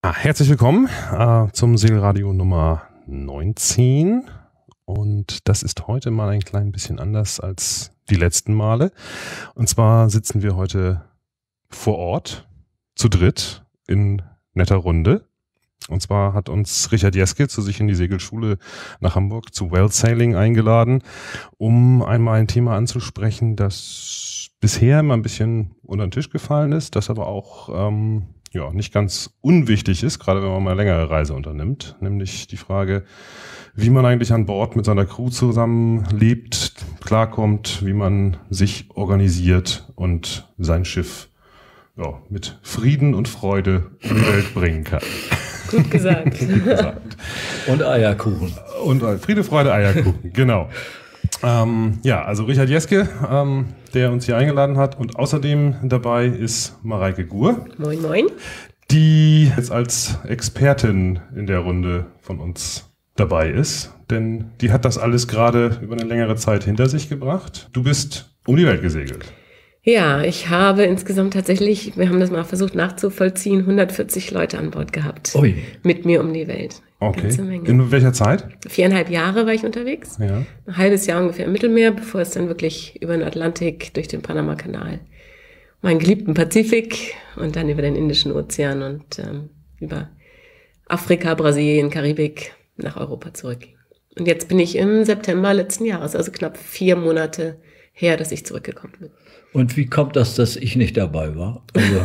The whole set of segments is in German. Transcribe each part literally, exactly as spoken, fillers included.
Ja, herzlich willkommen äh, zum Segelradio Nummer neunzehn. Und das ist heute mal ein klein bisschen anders als die letzten Male. Und zwar sitzen wir heute vor Ort, zu dritt, in netter Runde. Und zwar hat uns Richard Jeske zu sich in die Segelschule nach Hamburg zu Well Sailing eingeladen, um einmal ein Thema anzusprechen, das bisher immer ein bisschen unter den Tisch gefallen ist, das aber auch ähm, ja, nicht ganz unwichtig ist, gerade wenn man mal eine längere Reise unternimmt, nämlich die Frage, wie man eigentlich an Bord mit seiner Crew zusammenlebt, klarkommt, wie man sich organisiert und sein Schiff ja, mit Frieden und Freude in die Welt bringen kann. Gut gesagt. Gut gesagt. Und Eierkuchen. Und äh, Friede, Freude, Eierkuchen, genau. Ähm, ja, also Richard Jeske, ähm, der uns hier eingeladen hat. Und außerdem dabei ist Mareike Guhr. Moin, moin. Die jetzt als Expertin in der Runde von uns dabei ist. Denn die hat das alles gerade über eine längere Zeit hinter sich gebracht. Du bist um die Welt gesegelt. Ja, ich habe insgesamt tatsächlich, wir haben das mal versucht nachzuvollziehen, hundertvierzig Leute an Bord gehabt. Ui. Mit mir um die Welt. Okay. Ganze Menge. In welcher Zeit? Viereinhalb Jahre war ich unterwegs. Ja. Ein halbes Jahr ungefähr im Mittelmeer, bevor es dann wirklich über den Atlantik, durch den Panamakanal, meinen geliebten Pazifik und dann über den Indischen Ozean und ähm, über Afrika, Brasilien, Karibik nach Europa zurück. Und jetzt bin ich im September letzten Jahres, also knapp vier Monate her, dass ich zurückgekommen bin. Und wie kommt das, dass ich nicht dabei war?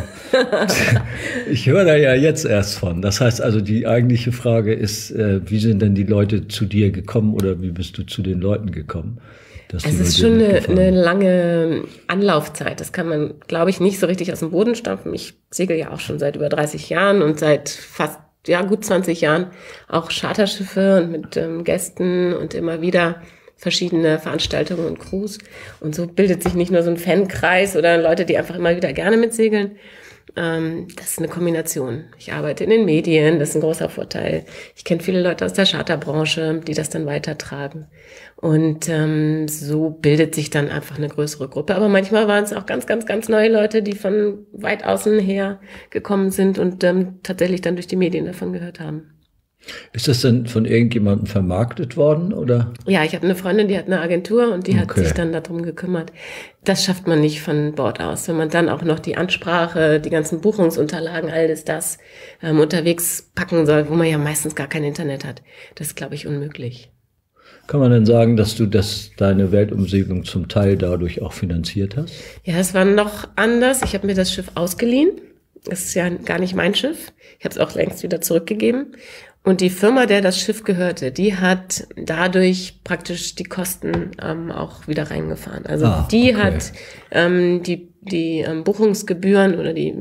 Also, ich höre da ja jetzt erst von. Das heißt also, die eigentliche Frage ist, äh, wie sind denn die Leute zu dir gekommen oder wie bist du zu den Leuten gekommen? Dass Es ist schon eine, eine lange Anlaufzeit. Das kann man, glaube ich, nicht so richtig aus dem Boden stampfen. Ich segel ja auch schon seit über dreißig Jahren und seit fast ja gut zwanzig Jahren auch Charterschiffe und mit ähm, Gästen und immer wieder verschiedene Veranstaltungen und Crews. Und so bildet sich nicht nur so ein Fankreis oder Leute, die einfach immer wieder gerne mitsegeln. Ähm, das ist eine Kombination. Ich arbeite in den Medien, das ist ein großer Vorteil. Ich kenne viele Leute aus der Charterbranche, die das dann weitertragen. Und ähm, so bildet sich dann einfach eine größere Gruppe. Aber manchmal waren es auch ganz, ganz, ganz neue Leute, die von weit außen her gekommen sind und ähm, tatsächlich dann durch die Medien davon gehört haben. Ist das denn von irgendjemandem vermarktet worden, oder? Ja, ich habe eine Freundin, die hat eine Agentur und die hat Okay. sich dann darum gekümmert. Das schafft man nicht von Bord aus. Wenn man dann auch noch die Ansprache, die ganzen Buchungsunterlagen, alles das ähm, unterwegs packen soll, wo man ja meistens gar kein Internet hat, das ist, glaube ich, unmöglich. Kann man denn sagen, dass du das, deine Weltumsegelung zum Teil dadurch auch finanziert hast? Ja, es war noch anders. Ich habe mir das Schiff ausgeliehen. Das ist ja gar nicht mein Schiff. Ich habe es auch längst wieder zurückgegeben. Und die Firma, der das Schiff gehörte, die hat dadurch praktisch die Kosten ähm, auch wieder reingefahren. Also Ah, die okay. hat ähm, die, die ähm, Buchungsgebühren oder die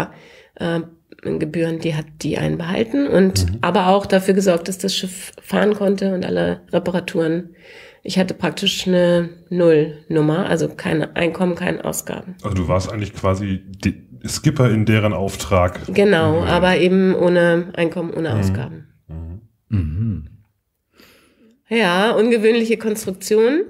Mitfahrgebühren, die hat die einbehalten und mhm. aber auch dafür gesorgt, dass das Schiff fahren konnte und alle Reparaturen. Ich hatte praktisch eine Nullnummer, also kein Einkommen, keine Ausgaben. Also du warst eigentlich quasi die Skipper in deren Auftrag. Genau, Mhm. aber eben ohne Einkommen, ohne Ausgaben. Mhm. Mhm. Ja, ungewöhnliche Konstruktion.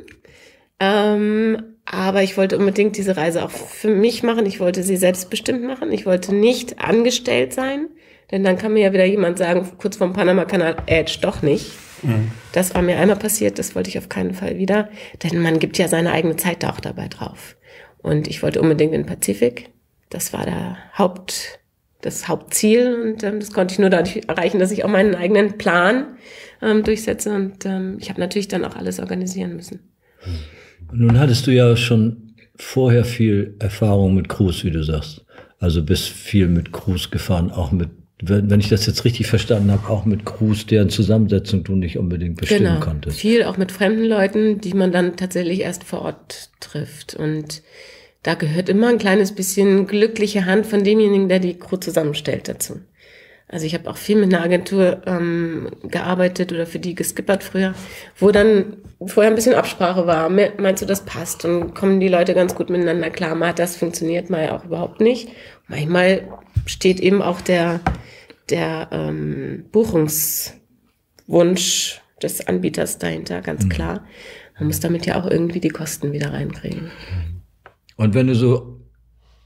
Ähm, aber ich wollte unbedingt diese Reise auch für mich machen. Ich wollte sie selbstbestimmt machen. Ich wollte nicht angestellt sein. Denn dann kann mir ja wieder jemand sagen, kurz vorm Panamakanal, Edge, doch nicht. Mhm. Das war mir einmal passiert, das wollte ich auf keinen Fall wieder. Denn man gibt ja seine eigene Zeit da auch dabei drauf. Und ich wollte unbedingt in den Pazifik. Das war der Haupt, das Hauptziel. Und ähm, das konnte ich nur dadurch erreichen, dass ich auch meinen eigenen Plan ähm, durchsetze. Und ähm, ich habe natürlich dann auch alles organisieren müssen. Nun hattest du ja schon vorher viel Erfahrung mit Crews, wie du sagst. Also bist viel mit Crews gefahren, auch mit, wenn, wenn ich das jetzt richtig verstanden habe, auch mit Crews, deren Zusammensetzung du nicht unbedingt bestimmen genau. konntest. Viel auch mit fremden Leuten, die man dann tatsächlich erst vor Ort trifft. Und da gehört immer ein kleines bisschen glückliche Hand von demjenigen, der die Crew zusammenstellt, dazu. Also ich habe auch viel mit einer Agentur ähm, gearbeitet oder für die geskippert früher, wo dann vorher ein bisschen Absprache war. Meinst du, das passt? Und kommen die Leute ganz gut miteinander klar? Mal das funktioniert, mal auch überhaupt nicht. Manchmal steht eben auch der, der ähm, Buchungswunsch des Anbieters dahinter, ganz mhm. klar. Man muss damit ja auch irgendwie die Kosten wieder reinkriegen. Und wenn du so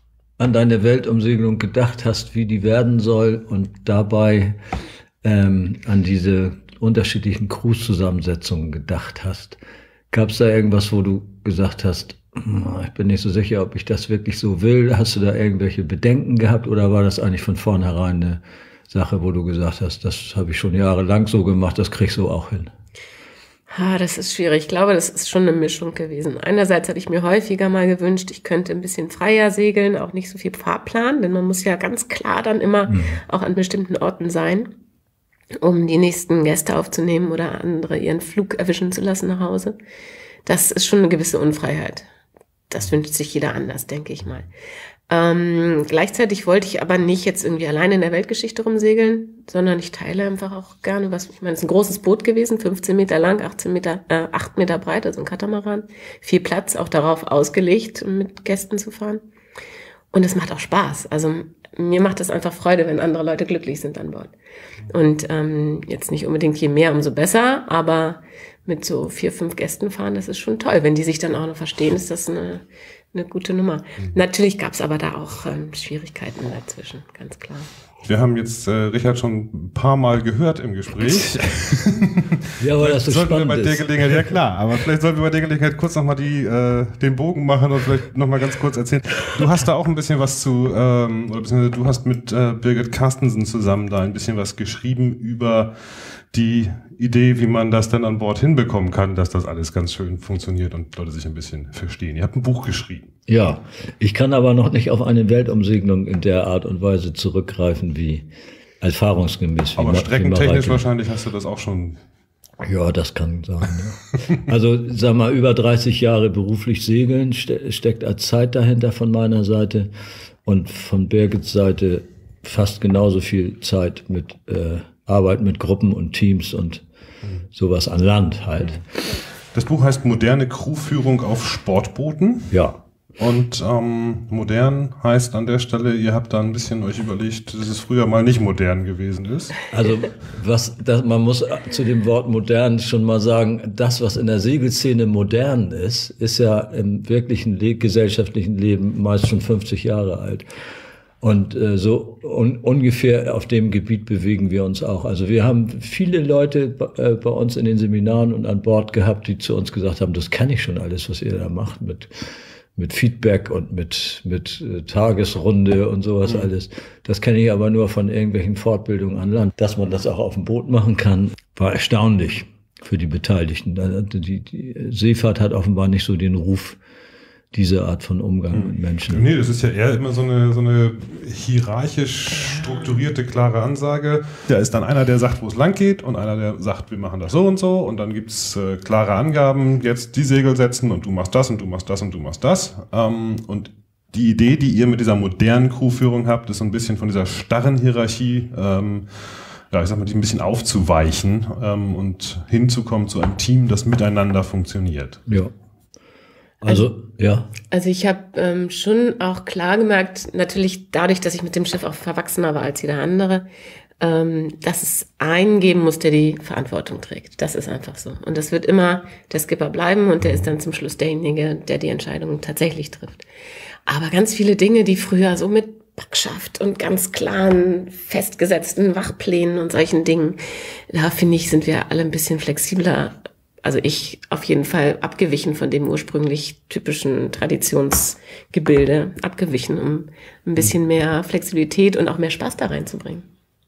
an deine Weltumsegelung gedacht hast, wie die werden soll und dabei ähm, an diese unterschiedlichen Cruise-Zusammensetzungen gedacht hast, gab es da irgendwas, wo du gesagt hast, ich bin nicht so sicher, ob ich das wirklich so will? Hast du da irgendwelche Bedenken gehabt oder war das eigentlich von vornherein eine Sache, wo du gesagt hast, das habe ich schon jahrelang so gemacht, das kriegst du auch hin? Ah, das ist schwierig. Ich glaube, das ist schon eine Mischung gewesen. Einerseits hatte ich mir häufiger mal gewünscht, ich könnte ein bisschen freier segeln, auch nicht so viel Fahrplan, denn man muss ja ganz klar dann immer mhm. auch an bestimmten Orten sein, um die nächsten Gäste aufzunehmen oder andere ihren Flug erwischen zu lassen nach Hause. Das ist schon eine gewisse Unfreiheit. Das wünscht sich jeder anders, denke ich mal. Ähm, gleichzeitig wollte ich aber nicht jetzt irgendwie alleine in der Weltgeschichte rumsegeln, sondern ich teile einfach auch gerne was. Ich meine, es ist ein großes Boot gewesen, fünfzehn Meter lang, achtzehn Meter, äh, acht Meter breit, also ein Katamaran. Viel Platz, auch darauf ausgelegt, um mit Gästen zu fahren. Und es macht auch Spaß. Also mir macht es einfach Freude, wenn andere Leute glücklich sind an Bord. Und ähm, jetzt nicht unbedingt je mehr, umso besser, aber mit so vier, fünf Gästen fahren, das ist schon toll. Wenn die sich dann auch noch verstehen, ist das eine, eine gute Nummer. Mhm. Natürlich gab es aber da auch ähm, Schwierigkeiten dazwischen, ganz klar. Wir haben jetzt äh, Richard schon ein paar Mal gehört im Gespräch. Ja, aber das so sollten spannend wir bei der ist. Gelegenheit, ja klar, aber vielleicht sollten wir bei der Gelegenheit kurz nochmal die äh, den Bogen machen und vielleicht nochmal ganz kurz erzählen. Du hast da auch ein bisschen was zu, ähm, oder beziehungsweise du hast mit äh, Birgit Carstensen zusammen da ein bisschen was geschrieben über die Idee, wie man das dann an Bord hinbekommen kann, dass das alles ganz schön funktioniert und Leute sich ein bisschen verstehen. Ihr habt ein Buch geschrieben. Ja, ich kann aber noch nicht auf eine Weltumsegelung in der Art und Weise zurückgreifen, wie erfahrungsgemäß. Wie aber Ma- streckentechnisch wie wahrscheinlich hast du das auch schon. Ja, das kann sein. Ja. Also, sag mal, über dreißig Jahre beruflich segeln ste- steckt als Zeit dahinter von meiner Seite und von Birgits Seite fast genauso viel Zeit mit äh, Arbeit mit Gruppen und Teams und sowas an Land halt. Das Buch heißt Moderne Crewführung auf Sportbooten. Ja. Und ähm, modern heißt an der Stelle, ihr habt da ein bisschen euch überlegt, dass es früher mal nicht modern gewesen ist. Also was, das, man muss zu dem Wort modern schon mal sagen, das, was in der Segelszene modern ist, ist ja im wirklichen Le- gesellschaftlichen Leben meist schon fünfzig Jahre alt. Und äh, so un- ungefähr auf dem Gebiet bewegen wir uns auch. Also wir haben viele Leute äh, bei uns in den Seminaren und an Bord gehabt, die zu uns gesagt haben, das kann ich schon alles, was ihr da macht, mit mit Feedback und mit mit äh, Tagesrunde und sowas mhm. alles. Das kenne ich aber nur von irgendwelchen Fortbildungen an Land. Dass man das auch auf dem Boot machen kann, war erstaunlich für die Beteiligten. Die, die Seefahrt hat offenbar nicht so den Ruf, diese Art von Umgang mit Menschen. Nee, das ist ja eher immer so eine, so eine hierarchisch strukturierte, klare Ansage. Da ist dann einer, der sagt, wo es lang geht und einer, der sagt, wir machen das so und so und dann gibt's äh, klare Angaben, jetzt die Segel setzen und du machst das und du machst das und du machst das. Ähm, und die Idee, die ihr mit dieser modernen Crewführung habt, ist so ein bisschen von dieser starren Hierarchie, ähm, ja, ich sag mal, die ein bisschen aufzuweichen ähm, und hinzukommen zu einem Team, das miteinander funktioniert. Ja. Also, ja. Also ich habe ähm, schon auch klar gemerkt, natürlich dadurch, dass ich mit dem Schiff auch verwachsener war als jeder andere, ähm, dass es einen geben muss, der die Verantwortung trägt. Das ist einfach so. Und das wird immer der Skipper bleiben und der ist dann zum Schluss derjenige, der die Entscheidungen tatsächlich trifft. Aber ganz viele Dinge, die früher so mit Backschaft und ganz klaren, festgesetzten Wachplänen und solchen Dingen, da finde ich, sind wir alle ein bisschen flexibler. Also ich auf jeden Fall abgewichen von dem ursprünglich typischen Traditionsgebilde, abgewichen, um ein bisschen mehr Flexibilität und auch mehr Spaß da reinzubringen.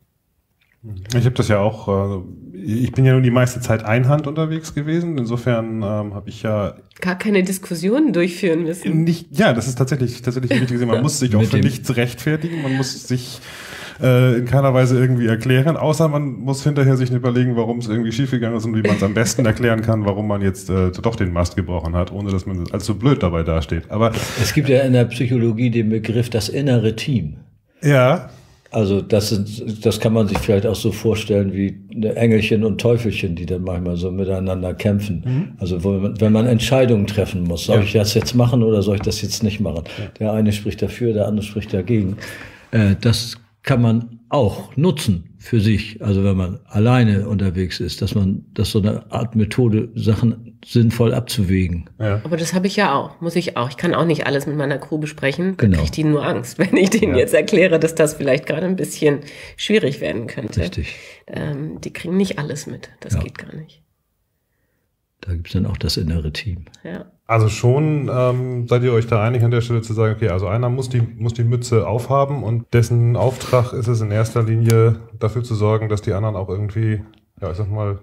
Ich habe das ja auch, ich bin ja nur die meiste Zeit einhand unterwegs gewesen, insofern ähm, habe ich ja gar keine Diskussionen durchführen müssen. Nicht, ja, das ist tatsächlich tatsächlich wichtig gesehen. Man muss sich auch für nichts rechtfertigen, man muss sich äh, in keiner Weise irgendwie erklären, außer man muss hinterher sich überlegen, warum es irgendwie schiefgegangen ist und wie man es am besten erklären kann, warum man jetzt äh, doch den Mast gebrochen hat, ohne dass man allzu blöd dabei dasteht. Aber es gibt ja in der Psychologie den Begriff das innere Team. Ja. Also das sind, das kann man sich vielleicht auch so vorstellen wie Engelchen und Teufelchen, die dann manchmal so miteinander kämpfen. Mhm. Also wo man, wenn man Entscheidungen treffen muss, soll ja. ich das jetzt machen oder soll ich das jetzt nicht machen? Ja. Der eine spricht dafür, der andere spricht dagegen. Äh, das kann man auch nutzen für sich, also wenn man alleine unterwegs ist, dass man, dass so eine Art Methode, Sachen sinnvoll abzuwägen. Ja. Aber das habe ich ja auch, muss ich auch. Ich kann auch nicht alles mit meiner Crew besprechen. Dann Genau. kriegt die nur Angst, wenn ich denen Ja. jetzt erkläre, dass das vielleicht gerade ein bisschen schwierig werden könnte. Richtig. Ähm, die kriegen nicht alles mit. Das Ja. geht gar nicht. Da gibt es dann auch das innere Team. Ja. Also schon ähm, seid ihr euch da einig an der Stelle zu sagen, okay, also einer muss die, muss die Mütze aufhaben und dessen Auftrag ist es in erster Linie dafür zu sorgen, dass die anderen auch irgendwie, ja, ich sag mal,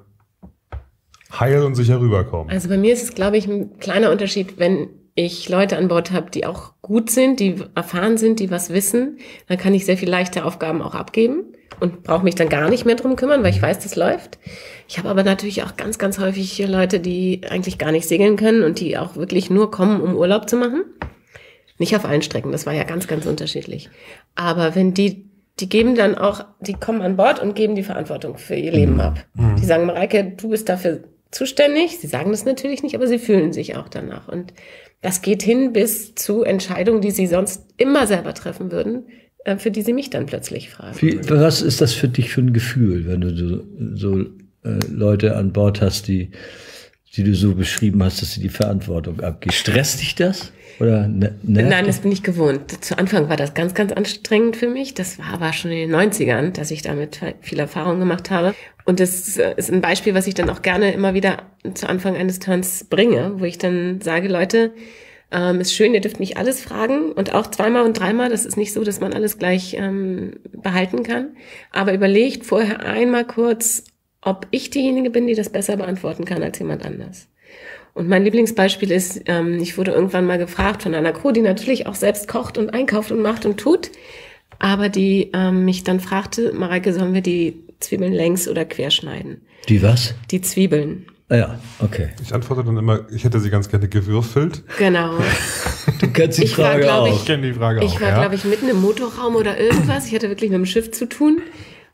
heil und sicher rüberkommen. Also bei mir ist es, glaube ich, ein kleiner Unterschied, wenn ich Leute an Bord habe, die auch gut sind, die erfahren sind, die was wissen, dann kann ich sehr viel leichter Aufgaben auch abgeben und brauche mich dann gar nicht mehr drum kümmern, weil ich weiß, das läuft. Ich habe aber natürlich auch ganz, ganz häufig hier Leute, die eigentlich gar nicht segeln können und die auch wirklich nur kommen, um Urlaub zu machen. Nicht auf allen Strecken, das war ja ganz, ganz unterschiedlich. Aber wenn die, die geben dann auch, die kommen an Bord und geben die Verantwortung für ihr Leben ab. Mhm. Die sagen, Mareike, du bist dafür zuständig. Sie sagen das natürlich nicht, aber sie fühlen sich auch danach. Und das geht hin bis zu Entscheidungen, die sie sonst immer selber treffen würden, äh, für die sie mich dann plötzlich fragen. Wie, was ist das für dich für ein Gefühl, wenn du so, so äh, Leute an Bord hast, die, die du so beschrieben hast, dass sie die Verantwortung abgeben? Stresst dich das? Oder ne, Nein, das bin ich gewohnt. Zu Anfang war das ganz, ganz anstrengend für mich. Das war aber schon in den neunzigern, dass ich damit viel Erfahrung gemacht habe. Und das ist ein Beispiel, was ich dann auch gerne immer wieder zu Anfang eines Turns bringe, wo ich dann sage, Leute, ähm, ist schön, ihr dürft mich alles fragen und auch zweimal und dreimal. Das ist nicht so, dass man alles gleich ähm, behalten kann. Aber überlegt vorher einmal kurz, ob ich diejenige bin, die das besser beantworten kann als jemand anders. Und mein Lieblingsbeispiel ist, ähm, ich wurde irgendwann mal gefragt von einer Crew, die natürlich auch selbst kocht und einkauft und macht und tut, aber die ähm, mich dann fragte, Mareike, sollen wir die Zwiebeln längs oder quer schneiden? Die was? Die Zwiebeln. Ah ja, okay. Ich antworte dann immer, ich hätte sie ganz gerne gewürfelt. Genau. Du kennst die Ich war, Frage glaub auch. ich, Ich kenne die Frage Ich auch, war, ja. glaube ich, mitten im Motorraum oder irgendwas. Ich hatte wirklich mit dem Schiff zu tun.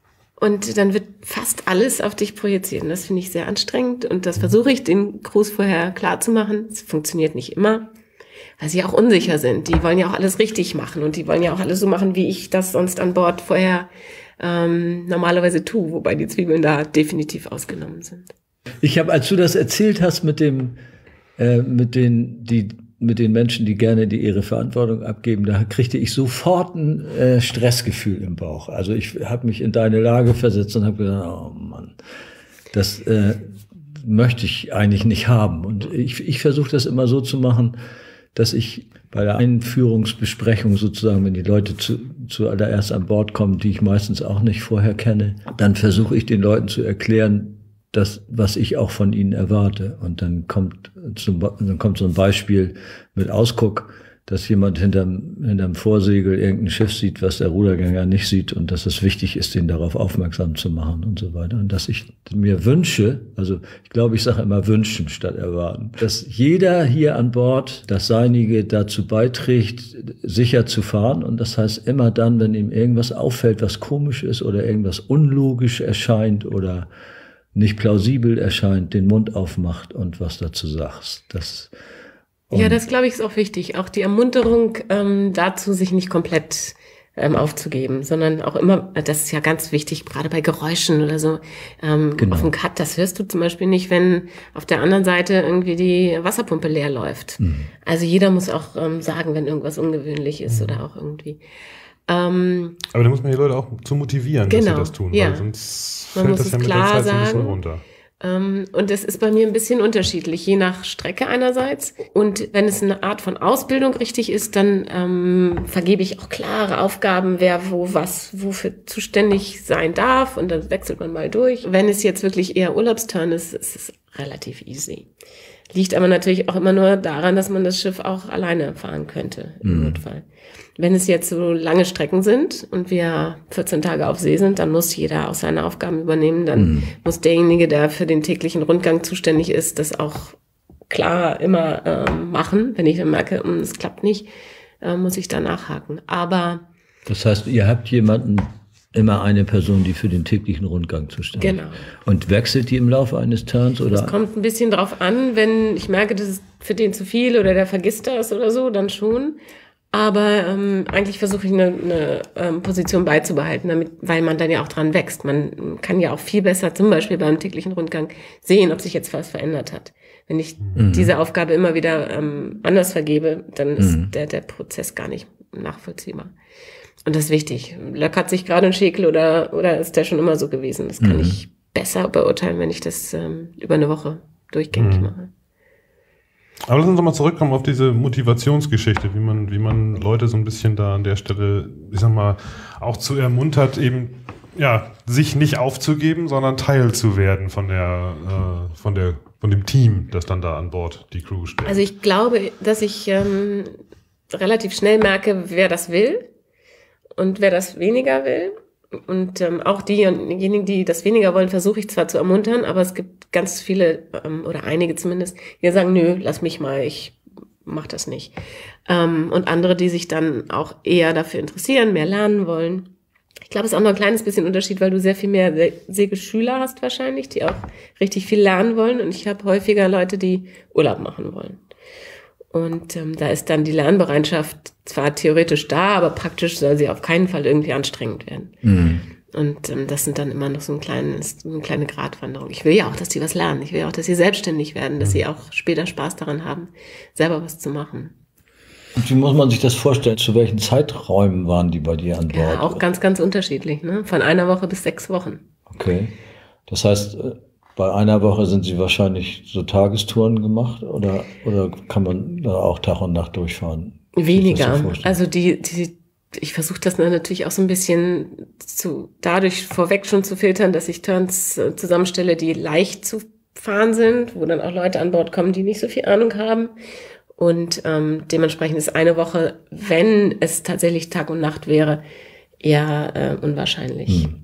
Und dann wird fast alles auf dich projiziert. Und das finde ich sehr anstrengend. Und das versuche ich den Crews vorher klar zu machen. Es funktioniert nicht immer, weil sie auch unsicher sind. Die wollen ja auch alles richtig machen. Und die wollen ja auch alles so machen, wie ich das sonst an Bord vorher ähm, normalerweise tue. Wobei die Zwiebeln da definitiv ausgenommen sind. Ich habe, als du das erzählt hast mit dem, äh, mit den, die, mit den Menschen, die gerne die ihre Verantwortung abgeben, da kriegte ich sofort ein äh, Stressgefühl im Bauch. Also ich habe mich in deine Lage versetzt und habe gedacht, oh Mann, das äh, möchte ich eigentlich nicht haben. Und ich, ich versuche das immer so zu machen, dass ich bei der Einführungsbesprechung sozusagen, wenn die Leute zu, zuallererst an Bord kommen, die ich meistens auch nicht vorher kenne, dann versuche ich den Leuten zu erklären, das, was ich auch von ihnen erwarte. Und dann kommt zum, dann kommt so ein Beispiel mit Ausguck, dass jemand hinterm, hinterm Vorsegel irgendein Schiff sieht, was der Rudergänger nicht sieht und dass es wichtig ist, den darauf aufmerksam zu machen und so weiter. Und dass ich mir wünsche, also ich glaube, ich sage immer wünschen statt erwarten, dass jeder hier an Bord das Seinige dazu beiträgt, sicher zu fahren. Und das heißt immer dann, wenn ihm irgendwas auffällt, was komisch ist oder irgendwas unlogisch erscheint oder nicht plausibel erscheint, den Mund aufmacht und was dazu sagst. Das, ja, das glaube ich ist auch wichtig. Auch die Ermunterung ähm, dazu, sich nicht komplett ähm, aufzugeben, sondern auch immer, das ist ja ganz wichtig, gerade bei Geräuschen oder so, ähm, Genau. auf dem Cut, das hörst du zum Beispiel nicht, wenn auf der anderen Seite irgendwie die Wasserpumpe leer läuft. Mhm. Also jeder muss auch ähm, sagen, wenn irgendwas ungewöhnlich ist mhm. oder auch irgendwie. Ähm, Aber da muss man die Leute auch zu motivieren, genau, dass sie das tun, ja. weil sonst man fällt muss das ja es mit der klar Zeit so ein bisschen sagen. runter. Ähm, und es ist bei mir ein bisschen unterschiedlich, je nach Strecke einerseits. Und wenn es eine Art von Ausbildung richtig ist, dann ähm, vergebe ich auch klare Aufgaben, wer wo was wofür zuständig sein darf. Und dann wechselt man mal durch. Wenn es jetzt wirklich eher Urlaubsturn ist, ist es relativ easy. Liegt aber natürlich auch immer nur daran, dass man das Schiff auch alleine fahren könnte, im mm. Notfall. Wenn es jetzt so lange Strecken sind und wir vierzehn Tage auf See sind, dann muss jeder auch seine Aufgaben übernehmen. Dann mm. muss derjenige, der für den täglichen Rundgang zuständig ist, das auch klar immer äh, machen. Wenn ich dann merke, es klappt nicht, äh, muss ich da nachhaken. Aber das heißt, ihr habt jemanden, immer eine Person, die für den täglichen Rundgang zuständig ist. Genau. Und wechselt die im Laufe eines Turns? Oder? Es kommt ein bisschen drauf an, wenn ich merke, das ist für den zu viel oder der vergisst das oder so, dann schon. Aber ähm, eigentlich versuche ich eine, eine ähm, Position beizubehalten, damit, weil man dann ja auch dran wächst. Man kann ja auch viel besser zum Beispiel beim täglichen Rundgang sehen, ob sich jetzt was verändert hat. Wenn ich mhm. diese Aufgabe immer wieder ähm, anders vergebe, dann ist mhm. der, der Prozess gar nicht nachvollziehbar. Und das ist wichtig. Löckert sich gerade ein Schäkel oder, oder ist der schon immer so gewesen? Das kann mhm. ich besser beurteilen, wenn ich das ähm, über eine Woche durchgängig mhm. mache. Aber lass uns doch mal zurückkommen auf diese Motivationsgeschichte, wie man, wie man Leute so ein bisschen da an der Stelle, ich sag mal, auch zu ermuntert, eben, ja, sich nicht aufzugeben, sondern Teil zu werden von der, äh, von der, von dem Team, das dann da an Bord die Crew stellt. Also ich glaube, dass ich ähm, relativ schnell merke, wer das will und wer das weniger will. Und ähm, auch diejenigen, die das weniger wollen, versuche ich zwar zu ermuntern, aber es gibt ganz viele, ähm, oder einige zumindest, die sagen, nö, lass mich mal, ich mach das nicht. Ähm, und andere, die sich dann auch eher dafür interessieren, mehr lernen wollen. Ich glaube, es ist auch noch ein kleines bisschen Unterschied, weil du sehr viel mehr Segelschüler hast wahrscheinlich, die auch richtig viel lernen wollen. Und ich habe häufiger Leute, die Urlaub machen wollen. Und ähm, da ist dann die Lernbereitschaft zwar theoretisch da, aber praktisch soll sie auf keinen Fall irgendwie anstrengend werden. Mhm. Und ähm, das sind dann immer noch so, ein kleines, so eine kleine Gratwanderung. Ich will ja auch, dass die was lernen. Ich will ja auch, dass sie selbstständig werden, dass mhm. sie auch später Spaß daran haben, selber was zu machen. Und wie muss man sich das vorstellen? Zu welchen Zeiträumen waren die bei dir an Bord? Ja, auch ganz, ganz unterschiedlich. Ne? Von einer Woche bis sechs Wochen. Okay. Das heißt, bei einer Woche sind Sie wahrscheinlich so Tagestouren gemacht oder, oder kann man da auch Tag und Nacht durchfahren? Weniger. Also die, die, ich versuche das natürlich auch so ein bisschen zu, dadurch vorweg schon zu filtern, dass ich Turns zusammenstelle, die leicht zu fahren sind, wo dann auch Leute an Bord kommen, die nicht so viel Ahnung haben. Und ähm, dementsprechend ist eine Woche, wenn es tatsächlich Tag und Nacht wäre, eher äh, unwahrscheinlich. Hm.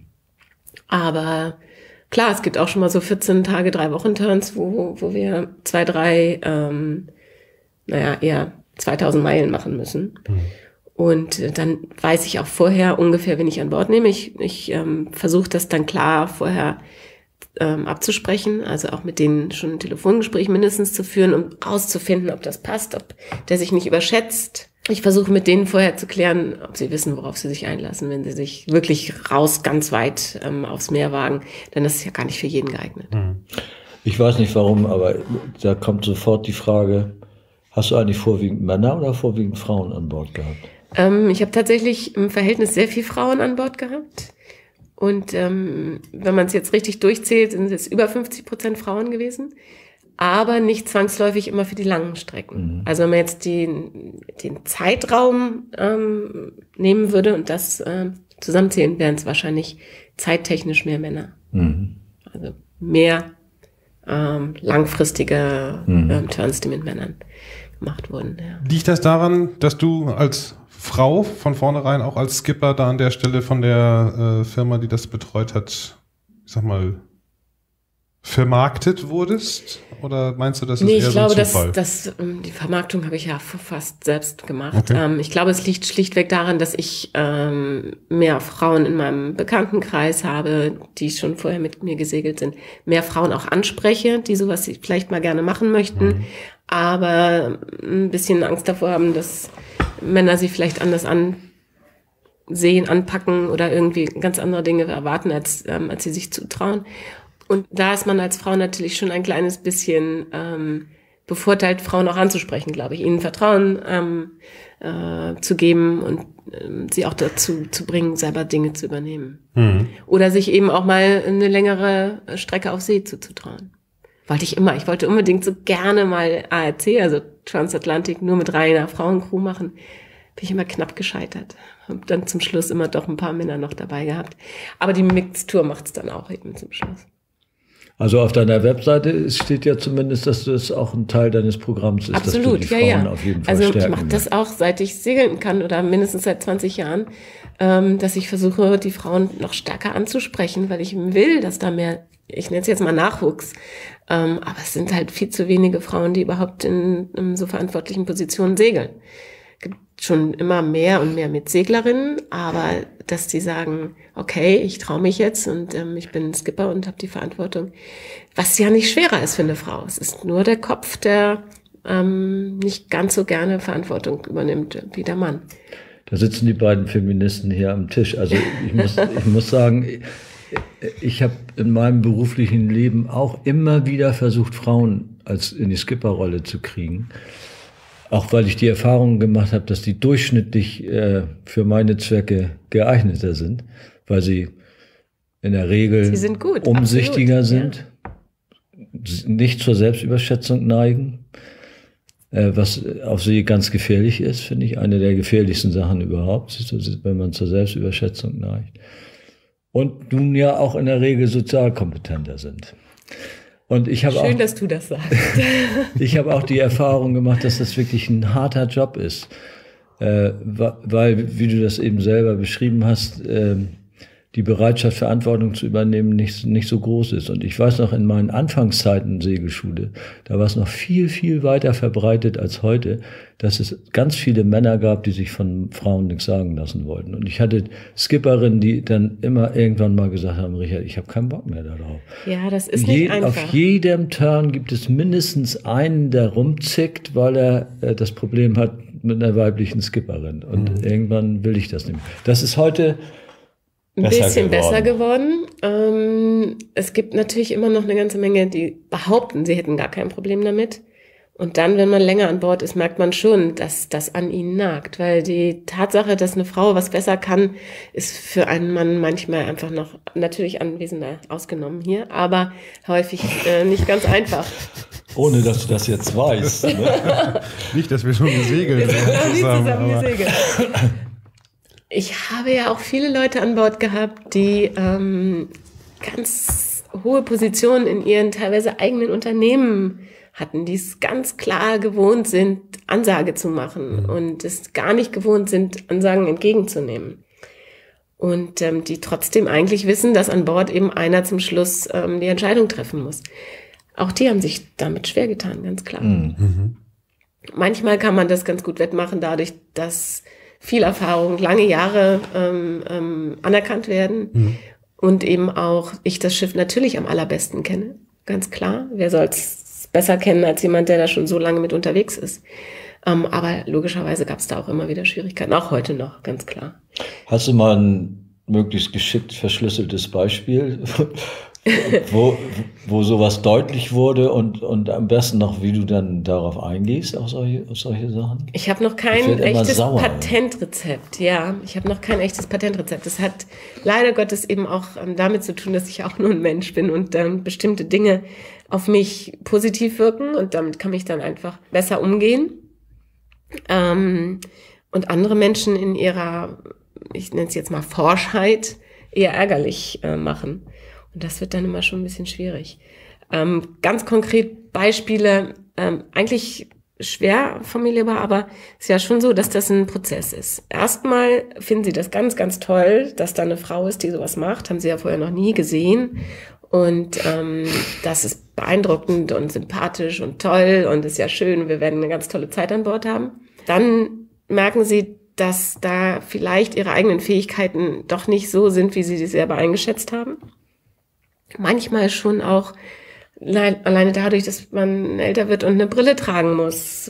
Aber klar, es gibt auch schon mal so vierzehn Tage, drei Wochen Turns, wo, wo wir zwei, drei, ähm, naja, eher zweitausend Meilen machen müssen. Mhm. Und dann weiß ich auch vorher ungefähr, wen ich an Bord nehme. Ich, ich ähm, versuche das dann klar vorher ähm, abzusprechen, also auch mit denen schon ein Telefongespräch mindestens zu führen, um rauszufinden, ob das passt, ob der sich nicht überschätzt. Ich versuche mit denen vorher zu klären, ob sie wissen, worauf sie sich einlassen, wenn sie sich wirklich raus ganz weit ähm, aufs Meer wagen. Denn das ist ja gar nicht für jeden geeignet. Ich weiß nicht warum, aber da kommt sofort die Frage, hast du eigentlich vorwiegend Männer oder vorwiegend Frauen an Bord gehabt? Ähm, ich habe tatsächlich im Verhältnis sehr viele Frauen an Bord gehabt. Und ähm, wenn man es jetzt richtig durchzählt, sind es über fünfzig Prozent Frauen gewesen. Aber nicht zwangsläufig immer für die langen Strecken. Mhm. Also wenn man jetzt den, den Zeitraum ähm, nehmen würde und das äh, zusammenzählen, wären es wahrscheinlich zeittechnisch mehr Männer. Mhm. Also mehr ähm, langfristige mhm. ähm, Turns, die mit Männern gemacht wurden. Ja. Liegt das daran, dass du als Frau von vornherein auch als Skipper da an der Stelle von der äh, Firma, die das betreut hat, ich sag mal, vermarktet wurdest? Oder meinst du, das ist nee, eher ich so ein glaube, Zufall? dass, dass die Vermarktung habe ich ja fast selbst gemacht. Okay. Ähm, ich glaube, es liegt schlichtweg daran, dass ich ähm, mehr Frauen in meinem Bekanntenkreis habe, die schon vorher mit mir gesegelt sind. Mehr Frauen auch anspreche, die sowas vielleicht mal gerne machen möchten, mhm. aber ein bisschen Angst davor haben, dass Männer sie vielleicht anders ansehen, anpacken oder irgendwie ganz andere Dinge erwarten, als, ähm, als sie sich zutrauen. Und da ist man als Frau natürlich schon ein kleines bisschen ähm, bevorteilt, Frauen auch anzusprechen, glaube ich, ihnen Vertrauen ähm, äh, zu geben und ähm, sie auch dazu zu bringen, selber Dinge zu übernehmen. Mhm. Oder sich eben auch mal eine längere Strecke auf See zuzutrauen. Wollte ich immer. Ich wollte unbedingt so gerne mal A R C, also Transatlantic, nur mit reiner Frauencrew machen. Bin ich immer knapp gescheitert. Hab dann zum Schluss immer doch ein paar Männer noch dabei gehabt. Aber die Mixtur macht's dann auch eben zum Schluss. Also auf deiner Webseite steht ja zumindest, dass das auch ein Teil deines Programms ist, Absolut, dass du die ja, Frauen ja. auf jeden Fall also stärken ich mache das auch, seit ich segeln kann oder mindestens seit zwanzig Jahren, ähm, dass ich versuche, die Frauen noch stärker anzusprechen, weil ich will, dass da mehr, ich nenne es jetzt mal Nachwuchs, ähm, aber es sind halt viel zu wenige Frauen, die überhaupt in, in so verantwortlichen Positionen segeln. Gibt schon immer mehr und mehr Mitseglerinnen, aber dass die sagen, okay, ich traue mich jetzt und ähm, ich bin Skipper und habe die Verantwortung, was ja nicht schwerer ist für eine Frau. Es ist nur der Kopf, der ähm, nicht ganz so gerne Verantwortung übernimmt wie der Mann. Da sitzen die beiden Feministen hier am Tisch. Also ich muss, ich muss sagen, ich habe in meinem beruflichen Leben auch immer wieder versucht, Frauen als in die Skipperrolle zu kriegen. Auch weil ich die Erfahrung gemacht habe, dass die durchschnittlich äh, für meine Zwecke geeigneter sind, weil sie in der Regel sie sind gut, umsichtiger absolut, sind, ja. nicht zur Selbstüberschätzung neigen, äh, was auf sie ganz gefährlich ist, finde ich, eine der gefährlichsten Sachen überhaupt, wenn man zur Selbstüberschätzung neigt. Und nun ja auch in der Regel sozial kompetenter sind. Und ich habe Schön, auch, dass du das sagst. ich habe auch die Erfahrung gemacht, dass das wirklich ein harter Job ist, äh, weil, wie du das eben selber beschrieben hast, äh, die Bereitschaft, Verantwortung zu übernehmen, nicht, nicht so groß ist. Und ich weiß noch, in meinen Anfangszeiten Segelschule, da war es noch viel, viel weiter verbreitet als heute, dass es ganz viele Männer gab, die sich von Frauen nichts sagen lassen wollten. Und ich hatte Skipperinnen, die dann immer irgendwann mal gesagt haben, Richard, ich habe keinen Bock mehr darauf. Ja, das ist nicht Je, einfach. Auf jedem Turn gibt es mindestens einen, der rumzickt, weil er äh, das Problem hat mit einer weiblichen Skipperin. Und mhm. irgendwann will ich das nicht mehr. Das ist heute ein besser bisschen geworden. besser geworden. Ähm, es gibt natürlich immer noch eine ganze Menge, die behaupten, sie hätten gar kein Problem damit. Und dann, wenn man länger an Bord ist, merkt man schon, dass das an ihnen nagt. Weil die Tatsache, dass eine Frau was besser kann, ist für einen Mann manchmal einfach noch, natürlich Anwesender ausgenommen hier, aber häufig äh, nicht ganz einfach. Ohne, dass du das jetzt weißt. Ne? Nicht, dass wir schon gesegelt haben. zusammen. zusammen gesegelt. Ich habe ja auch viele Leute an Bord gehabt, die ähm, ganz hohe Positionen in ihren teilweise eigenen Unternehmen hatten, die es ganz klar gewohnt sind, Ansage zu machen mhm. und es gar nicht gewohnt sind, Ansagen entgegenzunehmen. Und ähm, die trotzdem eigentlich wissen, dass an Bord eben einer zum Schluss ähm, die Entscheidung treffen muss. Auch die haben sich damit schwer getan, ganz klar. Mhm. Manchmal kann man das ganz gut wettmachen, dadurch, dass viel Erfahrung, lange Jahre ähm, ähm, anerkannt werden mhm. und eben auch ich das Schiff natürlich am allerbesten kenne, ganz klar. Wer soll es besser kennen als jemand, der da schon so lange mit unterwegs ist? Ähm, aber logischerweise gab es da auch immer wieder Schwierigkeiten, auch heute noch, ganz klar. Hast du mal ein möglichst geschickt verschlüsseltes Beispiel, wo, wo sowas deutlich wurde und, und am besten noch, wie du dann darauf eingehst, auf solche, auf solche Sachen? Ich habe noch kein echtes Patentrezept, ja. Ich habe noch kein echtes Patentrezept. Das hat leider Gottes eben auch ähm, damit zu tun, dass ich auch nur ein Mensch bin und ähm, bestimmte Dinge auf mich positiv wirken und damit kann ich dann einfach besser umgehen. Ähm, und andere Menschen in ihrer, ich nenne es jetzt mal Forschheit, eher ärgerlich äh, machen. Und das wird dann immer schon ein bisschen schwierig. Ähm, ganz konkret Beispiele, ähm, eigentlich schwer formulierbar, aber es ist ja schon so, dass das ein Prozess ist. Erstmal finden sie das ganz, ganz toll, dass da eine Frau ist, die sowas macht. Haben sie ja vorher noch nie gesehen. Und ähm, das ist beeindruckend und sympathisch und toll und ist ja schön. Wir werden eine ganz tolle Zeit an Bord haben. Dann merken sie, dass da vielleicht ihre eigenen Fähigkeiten doch nicht so sind, wie sie sie selber eingeschätzt haben. Manchmal schon auch alleine dadurch, dass man älter wird und eine Brille tragen muss.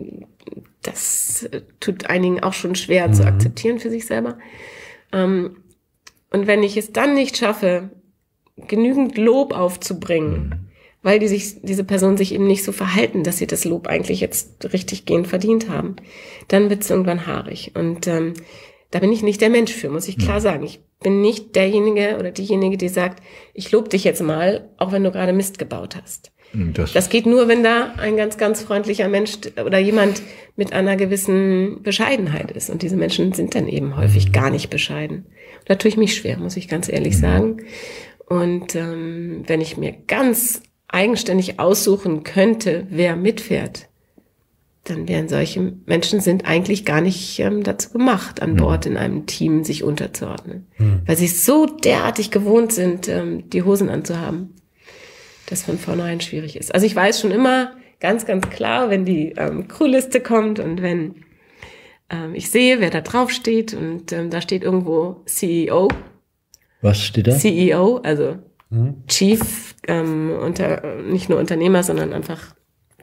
Das tut einigen auch schon schwer mhm. zu akzeptieren für sich selber. Und wenn ich es dann nicht schaffe, genügend Lob aufzubringen, mhm. weil die sich, diese Personen sich eben nicht so verhalten, dass sie das Lob eigentlich jetzt richtig gehend verdient haben, dann wird es irgendwann haarig. Und ähm, da bin ich nicht der Mensch für, muss ich klar mhm. sagen. Ich bin nicht derjenige oder diejenige, die sagt, ich lobe dich jetzt mal, auch wenn du gerade Mist gebaut hast. Das, das geht nur, wenn da ein ganz, ganz freundlicher Mensch oder jemand mit einer gewissen Bescheidenheit ist. Und diese Menschen sind dann eben häufig mhm. gar nicht bescheiden. Da tue ich mich schwer, muss ich ganz ehrlich mhm. sagen. Und ähm, wenn ich mir ganz eigenständig aussuchen könnte, wer mitfährt, dann wären solche Menschen sind eigentlich gar nicht ähm, dazu gemacht, an Bord in einem Team sich unterzuordnen. Mhm. Weil sie so derartig gewohnt sind, ähm, die Hosen anzuhaben, dass von vornherein schwierig ist. Also ich weiß schon immer ganz, ganz klar, wenn die ähm, Crewliste kommt und wenn ähm, ich sehe, wer da drauf steht und ähm, da steht irgendwo C E O. Was steht da? C E O, also mhm. Chief, ähm, unter, nicht nur Unternehmer, sondern einfach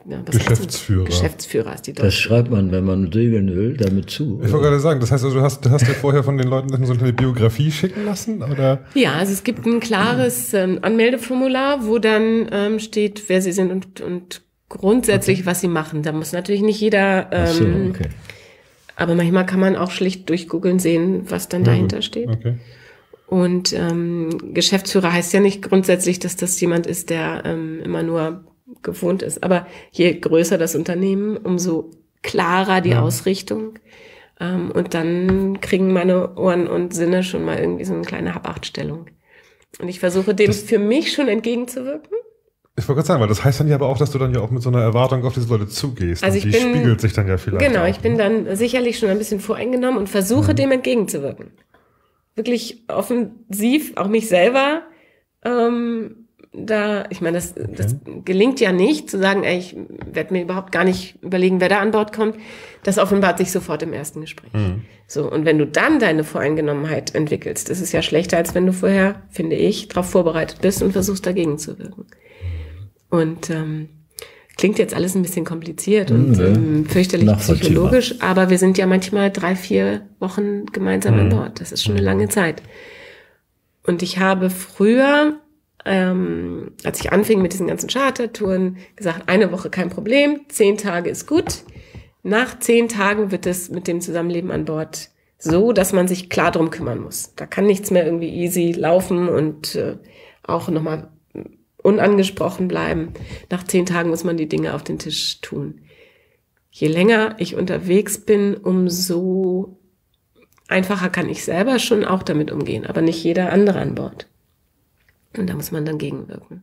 ja, was Geschäftsführer. Geschäftsführer ist die Das deutsche. schreibt man, wenn man segeln will, damit zu. Ich wollte gerade sagen, das heißt, also, du hast, du hast dir vorher von den Leuten so eine Biografie schicken lassen, oder? Ja, also es gibt ein klares ähm, Anmeldeformular, wo dann ähm, steht, wer sie sind und, und grundsätzlich, okay. was sie machen. Da muss natürlich nicht jeder, ähm, Ach so, okay. aber manchmal kann man auch schlicht durch Googeln sehen, was dann dahinter steht. Okay. Und ähm, Geschäftsführer heißt ja nicht grundsätzlich, dass das jemand ist, der ähm, immer nur gewohnt ist. Aber je größer das Unternehmen, umso klarer die ja. Ausrichtung. Ähm, und dann kriegen meine Ohren und Sinne schon mal irgendwie so eine kleine Habachtstellung. Und ich versuche dem das, für mich schon entgegenzuwirken. Ich wollte gerade sagen, weil das heißt dann ja aber auch, dass du dann ja auch mit so einer Erwartung auf diese Leute zugehst. Also und ich die bin, spiegelt sich dann ja vielleicht Genau, auch, ich bin ne? dann sicherlich schon ein bisschen voreingenommen und versuche mhm. dem entgegenzuwirken. Wirklich offensiv, auch mich selber, ähm, da, ich meine, das, okay. das gelingt ja nicht, zu sagen, ey, ich werde mir überhaupt gar nicht überlegen, wer da an Bord kommt. Das offenbart sich sofort im ersten Gespräch. Mhm. So, und wenn du dann deine Voreingenommenheit entwickelst, das ist ja schlechter, als wenn du vorher, finde ich, darauf vorbereitet bist und versuchst, dagegen zu wirken. Und ähm, klingt jetzt alles ein bisschen kompliziert und mhm. ähm, fürchterlich psychologisch, aber wir sind ja manchmal drei, vier Wochen gemeinsam mhm. an Bord. Das ist schon eine lange Zeit. Und ich habe früher, ähm, als ich anfing mit diesen ganzen Chartertouren, gesagt, eine Woche kein Problem, zehn Tage ist gut. Nach zehn Tagen wird es mit dem Zusammenleben an Bord so, dass man sich klar drum kümmern muss. Da kann nichts mehr irgendwie easy laufen und äh, auch nochmal unangesprochen bleiben. Nach zehn Tagen muss man die Dinge auf den Tisch tun. Je länger ich unterwegs bin, umso einfacher kann ich selber schon auch damit umgehen, aber nicht jeder andere an Bord. Und da muss man dann gegenwirken.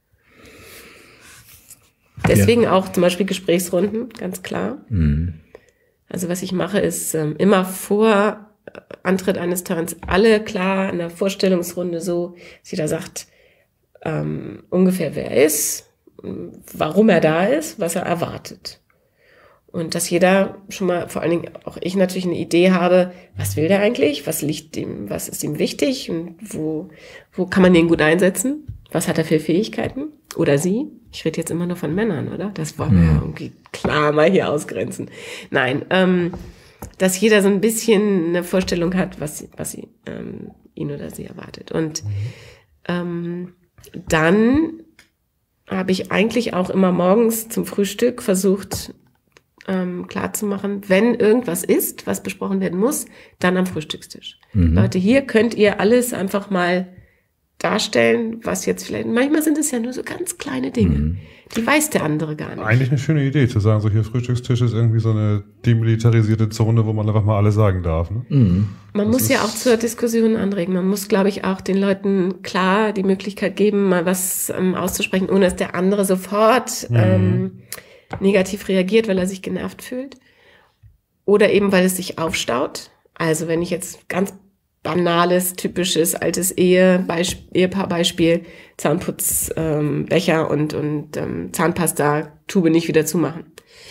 Deswegen ja. auch zum Beispiel Gesprächsrunden, ganz klar. Mhm. Also was ich mache, ist ähm, immer vor Antritt eines Terrains alle klar in der Vorstellungsrunde so, dass jeder sagt, ähm, ungefähr wer er ist, warum er da ist, was er erwartet. Und dass jeder schon mal, vor allen Dingen auch ich natürlich eine Idee habe, was will der eigentlich, was liegt ihm, was ist ihm wichtig und wo, wo kann man den gut einsetzen, was hat er für Fähigkeiten oder sie. Ich rede jetzt immer nur von Männern, oder? Das wollen wir ja irgendwie klar mal hier ausgrenzen. Nein, ähm, dass jeder so ein bisschen eine Vorstellung hat, was, was sie, ähm, ihn oder sie erwartet. Und ähm, dann habe ich eigentlich auch immer morgens zum Frühstück versucht, ähm, klarzumachen, wenn irgendwas ist, was besprochen werden muss, dann am Frühstückstisch. Mhm. Leute, hier könnt ihr alles einfach mal darstellen, was jetzt vielleicht, manchmal sind es ja nur so ganz kleine Dinge, mhm. die weiß der andere gar nicht. Eigentlich eine schöne Idee, zu sagen, so hier Frühstückstisch ist irgendwie so eine demilitarisierte Zone, wo man einfach mal alles sagen darf. Ne? Mhm. Man das muss ja auch zur Diskussion anregen. Man muss, glaube ich, auch den Leuten klar die Möglichkeit geben, mal was ähm, auszusprechen, ohne dass der andere sofort mhm. ähm, negativ reagiert, weil er sich genervt fühlt. Oder eben, weil es sich aufstaut. Also wenn ich jetzt ganz banales, typisches, altes Ehe, Beisp- Ehepaar-Beispiel, Zahnputzbecher ähm, Becher und, und ähm, Zahnpasta, Tube nicht wieder zumachen.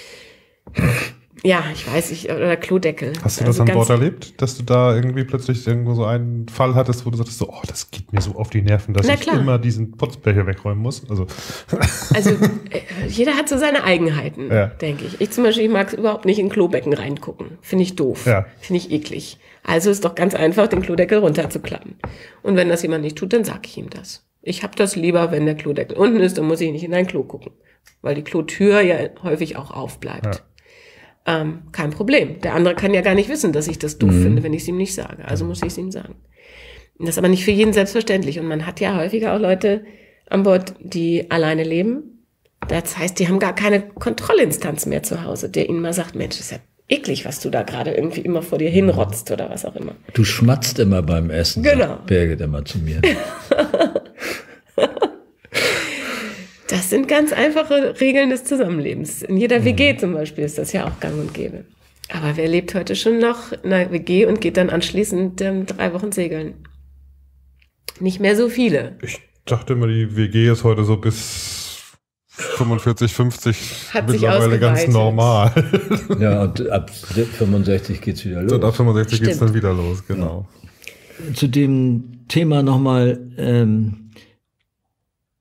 Ja, ich weiß, ich, oder Klodeckel. Hast du das also an Bord erlebt, dass du da irgendwie plötzlich irgendwo so einen Fall hattest, wo du sagtest, so, oh, das geht mir so auf die Nerven, dass ich immer diesen Putzbecher wegräumen muss? Also, also äh, jeder hat so seine Eigenheiten, ja. denke ich. Ich zum Beispiel, ich mag es überhaupt nicht in Klobecken reingucken. Finde ich doof. Ja. Finde ich eklig. Also ist doch ganz einfach, den Klodeckel runterzuklappen. Und wenn das jemand nicht tut, dann sage ich ihm das. Ich habe das lieber, wenn der Klodeckel unten ist, dann muss ich nicht in ein Klo gucken. Weil die Klotür ja häufig auch aufbleibt. Ja. Ähm, kein Problem. Der andere kann ja gar nicht wissen, dass ich das doof mhm. finde, wenn ich es ihm nicht sage. Also muss ich es ihm sagen. Das ist aber nicht für jeden selbstverständlich. Und man hat ja häufiger auch Leute an Bord, die alleine leben. Das heißt, die haben gar keine Kontrollinstanz mehr zu Hause, der ihnen mal sagt, Mensch, das ist ja eklig, was du da gerade irgendwie immer vor dir hinrotzt oder was auch immer. Du schmatzt immer beim Essen, genau. sagt Birgit immer zu mir. Das sind ganz einfache Regeln des Zusammenlebens. In jeder W G zum Beispiel ist das ja auch gang und gäbe. Aber wer lebt heute schon noch in einer W G und geht dann anschließend ähm, drei Wochen segeln? Nicht mehr so viele. Ich dachte immer, die W G ist heute so bis fünfundvierzig, fünfzig Hat mittlerweile ganz normal. Ja, und ab fünfundsechzig geht's wieder los. Und ab fünfundsechzig geht's dann wieder los, genau. Ja. Zu dem Thema nochmal, ähm,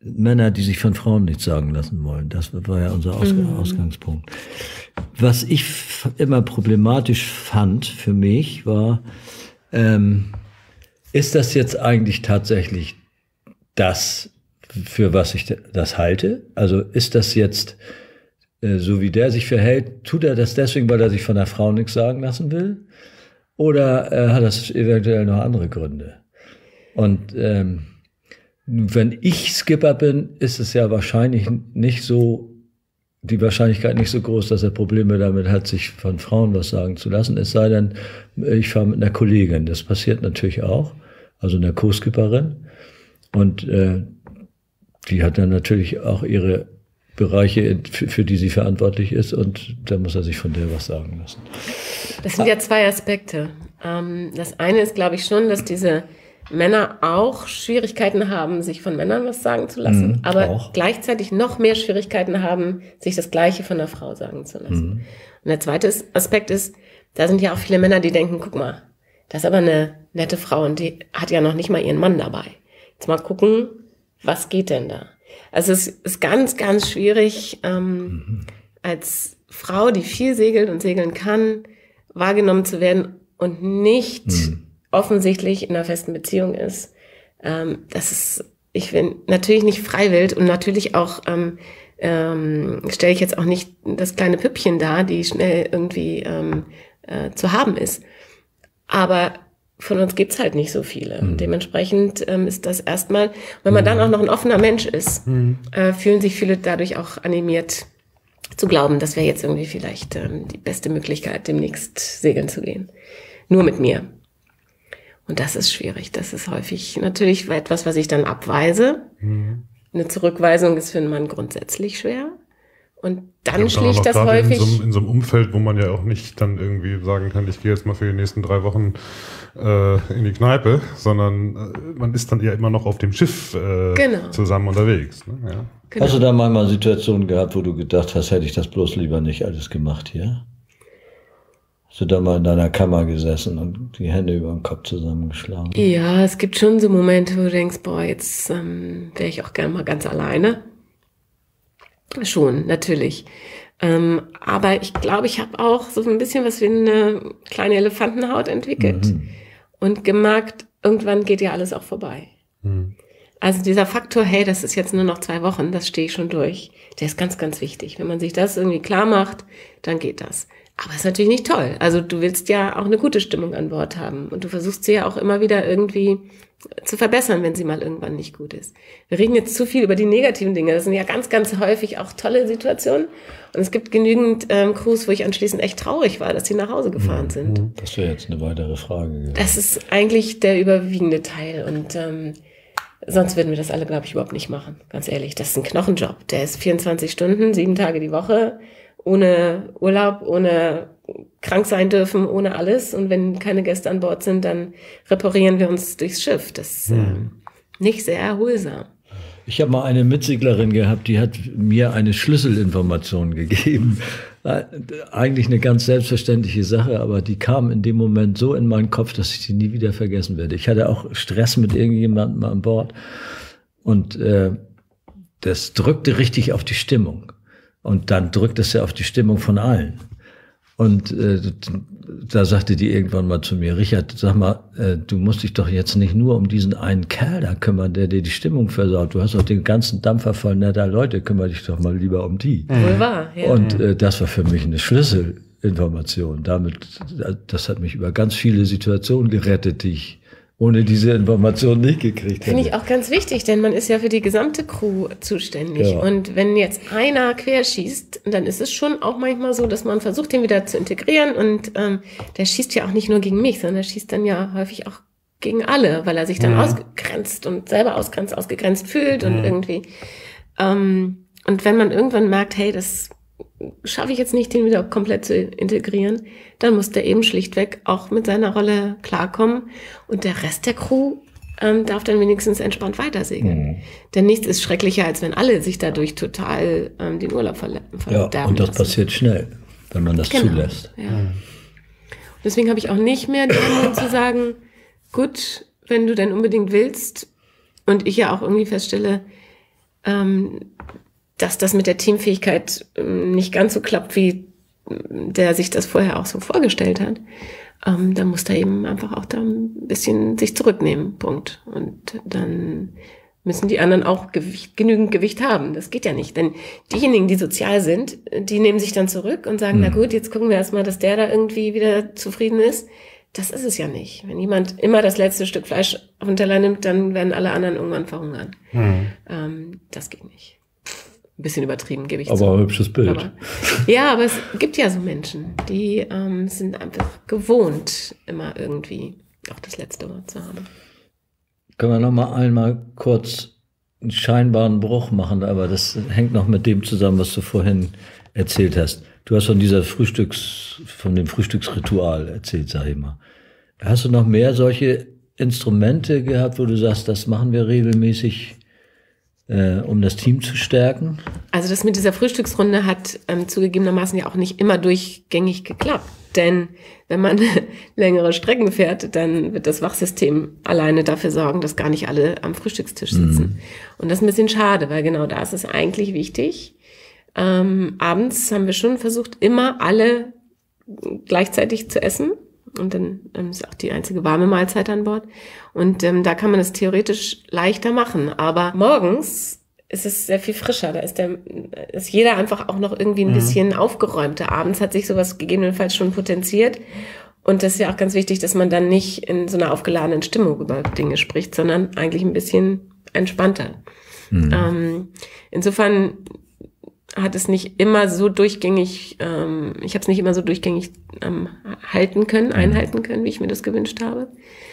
Männer, die sich von Frauen nichts sagen lassen wollen. Das war ja unser Aus- mhm. Ausgangspunkt. Was ich immer problematisch fand für mich war, ähm, ist das jetzt eigentlich tatsächlich das, für was ich das halte? Also ist das jetzt, äh, so wie der sich verhält, tut er das deswegen, weil er sich von der Frau nichts sagen lassen will? Oder äh, hat das eventuell noch andere Gründe? Und ähm, wenn ich Skipper bin, ist es ja wahrscheinlich nicht so, die Wahrscheinlichkeit nicht so groß, dass er Probleme damit hat, sich von Frauen was sagen zu lassen. Es sei denn, ich fahre mit einer Kollegin. Das passiert natürlich auch, also einer Co-Skipperin. Und äh, die hat dann natürlich auch ihre Bereiche, für, für die sie verantwortlich ist. Und da muss er sich von der was sagen lassen. Das sind ja zwei Aspekte. Ähm, das eine ist, glaube ich, schon, dass diese Männer auch Schwierigkeiten haben, sich von Männern was sagen zu lassen, mhm, aber auch gleichzeitig noch mehr Schwierigkeiten haben, sich das Gleiche von einer Frau sagen zu lassen. Mhm. Und der zweite Aspekt ist, da sind ja auch viele Männer, die denken, guck mal, das ist aber eine nette Frau und die hat ja noch nicht mal ihren Mann dabei. Jetzt mal gucken, was geht denn da? Also es ist ganz, ganz schwierig, ähm, mhm. als Frau, die viel segelt und segeln kann, wahrgenommen zu werden und nicht mhm. offensichtlich in einer festen Beziehung ist. Ähm, das ist, ich bin natürlich nicht freiwillig und natürlich auch ähm, ähm, stelle ich jetzt auch nicht das kleine Püppchen dar, die schnell irgendwie ähm, äh, zu haben ist. Aber von uns gibt's halt nicht so viele. Mhm. Und dementsprechend ähm, ist das erstmal, wenn man mhm. dann auch noch ein offener Mensch ist, mhm. äh, fühlen sich viele dadurch auch animiert zu glauben, das wäre jetzt irgendwie vielleicht ähm, die beste Möglichkeit, demnächst segeln zu gehen. Nur mit mir. Und das ist schwierig. Das ist häufig natürlich etwas, was ich dann abweise. Mhm. Eine Zurückweisung ist für einen Mann grundsätzlich schwer. Und dann schlicht das häufig. In so, in so einem Umfeld, wo man ja auch nicht dann irgendwie sagen kann, ich gehe jetzt mal für die nächsten drei Wochen äh, in die Kneipe, sondern äh, man ist dann ja immer noch auf dem Schiff äh, genau. zusammen unterwegs. Ne? Ja. Genau. Hast du da manchmal Situationen gehabt, wo du gedacht hast, hätte ich das bloß lieber nicht alles gemacht hier? Hast du da mal in deiner Kammer gesessen und die Hände über den Kopf zusammengeschlagen? Ja, es gibt schon so Momente, wo du denkst, boah, jetzt ähm, wäre ich auch gerne mal ganz alleine. Schon, natürlich. Ähm, aber ich glaube, ich habe auch so ein bisschen was wie eine kleine Elefantenhaut entwickelt mhm. und gemerkt, irgendwann geht ja alles auch vorbei. Mhm. Also dieser Faktor, hey, das ist jetzt nur noch zwei Wochen, das stehe ich schon durch, der ist ganz, ganz wichtig. Wenn man sich das irgendwie klar macht, dann geht das. Aber ist natürlich nicht toll. Also du willst ja auch eine gute Stimmung an Bord haben und du versuchst sie ja auch immer wieder irgendwie zu verbessern, wenn sie mal irgendwann nicht gut ist. Wir reden jetzt zu viel über die negativen Dinge. Das sind ja ganz, ganz häufig auch tolle Situationen. Und es gibt genügend ähm, Crews, wo ich anschließend echt traurig war, dass sie nach Hause gefahren mhm. sind. Das wäre jetzt eine weitere Frage. Das ist eigentlich der überwiegende Teil. Und ähm, sonst würden wir das alle, glaube ich, überhaupt nicht machen. Ganz ehrlich, das ist ein Knochenjob. Der ist vierundzwanzig Stunden, sieben Tage die Woche, ohne Urlaub, ohne krank sein dürfen, ohne alles. Und wenn keine Gäste an Bord sind, dann reparieren wir uns durchs Schiff. Das ist hm. äh, nicht sehr erholsam. Ich habe mal eine Mitseglerin gehabt, die hat mir eine Schlüsselinformation gegeben. Eigentlich eine ganz selbstverständliche Sache, aber die kam in dem Moment so in meinen Kopf, dass ich sie nie wieder vergessen werde. Ich hatte auch Stress mit irgendjemandem an Bord und äh, das drückte richtig auf die Stimmung. Und dann drückt es ja auf die Stimmung von allen. Und äh, da sagte die irgendwann mal zu mir, Richard, sag mal, äh, du musst dich doch jetzt nicht nur um diesen einen Kerl da kümmern, der dir die Stimmung versaut. Du hast doch den ganzen Dampfer voll netter Leute, kümmere dich doch mal lieber um die. Wohl wahr, ja. Und äh, das war für mich eine Schlüsselinformation. Damit, das hat mich über ganz viele Situationen gerettet, die ich ohne diese Information nicht gekriegt hätte. Finde ich auch ganz wichtig, denn man ist ja für die gesamte Crew zuständig. Ja. Und wenn jetzt einer querschießt, dann ist es schon auch manchmal so, dass man versucht, den wieder zu integrieren. Und ähm, der schießt ja auch nicht nur gegen mich, sondern der schießt dann ja häufig auch gegen alle, weil er sich dann mhm. ausgegrenzt und selber ausgrenzt, ausgegrenzt fühlt mhm. und irgendwie. Ähm, und wenn man irgendwann merkt, hey, das schaffe ich jetzt nicht, den wieder komplett zu integrieren, dann muss der eben schlichtweg auch mit seiner Rolle klarkommen und der Rest der Crew ähm, darf dann wenigstens entspannt weitersegeln. Mhm. Denn nichts ist schrecklicher, als wenn alle sich dadurch total ähm, den Urlaub verderben Ja, und das lassen. Passiert schnell, wenn man das genau. zulässt. Ja. Mhm. Deswegen habe ich auch nicht mehr den Mut zu sagen, gut, wenn du denn unbedingt willst und ich ja auch irgendwie feststelle, ähm, dass das mit der Teamfähigkeit ähm, nicht ganz so klappt, wie der sich das vorher auch so vorgestellt hat, ähm, dann muss er eben einfach auch da ein bisschen sich zurücknehmen, Punkt. Und dann müssen die anderen auch Gewicht, genügend Gewicht haben. Das geht ja nicht, denn diejenigen, die sozial sind, die nehmen sich dann zurück und sagen, mhm. na gut, jetzt gucken wir erstmal, dass der da irgendwie wieder zufrieden ist. Das ist es ja nicht. Wenn jemand immer das letzte Stück Fleisch auf den Teller nimmt, dann werden alle anderen irgendwann verhungern. Mhm. Ähm, das geht nicht. Ein bisschen übertrieben, gebe ich aber zu. Aber ein hübsches Bild. Aber, ja, aber es gibt ja so Menschen, die ähm, sind einfach gewohnt, immer irgendwie auch das letzte Wort zu haben. Können wir noch mal einmal kurz einen scheinbaren Bruch machen, aber das hängt noch mit dem zusammen, was du vorhin erzählt hast. Du hast von dieser Frühstücks, von dem Frühstücksritual erzählt, sag ich mal. Hast du noch mehr solche Instrumente gehabt, wo du sagst, das machen wir regelmäßig, äh, um das Team zu stärken? Also das mit dieser Frühstücksrunde hat ähm, zugegebenermaßen ja auch nicht immer durchgängig geklappt. Denn wenn man längere Strecken fährt, dann wird das Wachsystem alleine dafür sorgen, dass gar nicht alle am Frühstückstisch sitzen. Mhm. Und das ist ein bisschen schade, weil genau da ist es eigentlich wichtig. Ähm, abends haben wir schon versucht, immer alle gleichzeitig zu essen. Und dann ähm, ist auch die einzige warme Mahlzeit an Bord. Und ähm, da kann man es theoretisch leichter machen. Aber morgens ist es sehr viel frischer. Da ist der, ist jeder einfach auch noch irgendwie ein mhm. bisschen aufgeräumter. Abends hat sich sowas gegebenenfalls schon potenziert. Und das ist ja auch ganz wichtig, dass man dann nicht in so einer aufgeladenen Stimmung über Dinge spricht, sondern eigentlich ein bisschen entspannter. Mhm. Ähm, insofern hat es nicht immer so durchgängig, ähm, ich habe es nicht immer so durchgängig ähm, halten können, einhalten können, wie ich mir das gewünscht habe.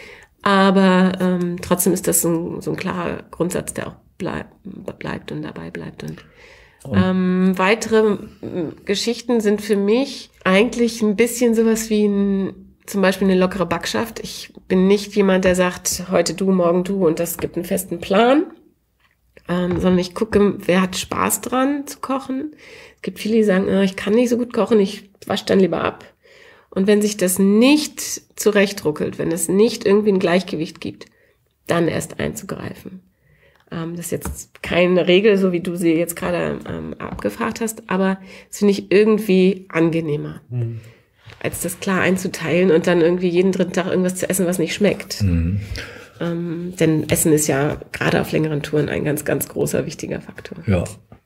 Aber ähm, trotzdem ist das so ein, so ein klarer Grundsatz, der auch bleib, bleibt und dabei bleibt. Und oh. ähm, weitere Geschichten sind für mich eigentlich ein bisschen sowas wie ein, zum Beispiel eine lockere Backschaft. Ich bin nicht jemand, der sagt, heute du, morgen du und das gibt einen festen Plan. Ähm, sondern ich gucke, wer hat Spaß dran zu kochen. Es gibt viele, die sagen, oh, ich kann nicht so gut kochen, ich wasche dann lieber ab. Und wenn sich das nicht zurechtruckelt, wenn es nicht irgendwie ein Gleichgewicht gibt, dann erst einzugreifen. Ähm, das ist jetzt keine Regel, so wie du sie jetzt gerade ähm, abgefragt hast, aber das finde ich irgendwie angenehmer, mhm. als das klar einzuteilen und dann irgendwie jeden dritten Tag irgendwas zu essen, was nicht schmeckt. Mhm. Ähm, denn Essen ist ja gerade auf längeren Touren ein ganz, ganz großer, wichtiger Faktor. Ja.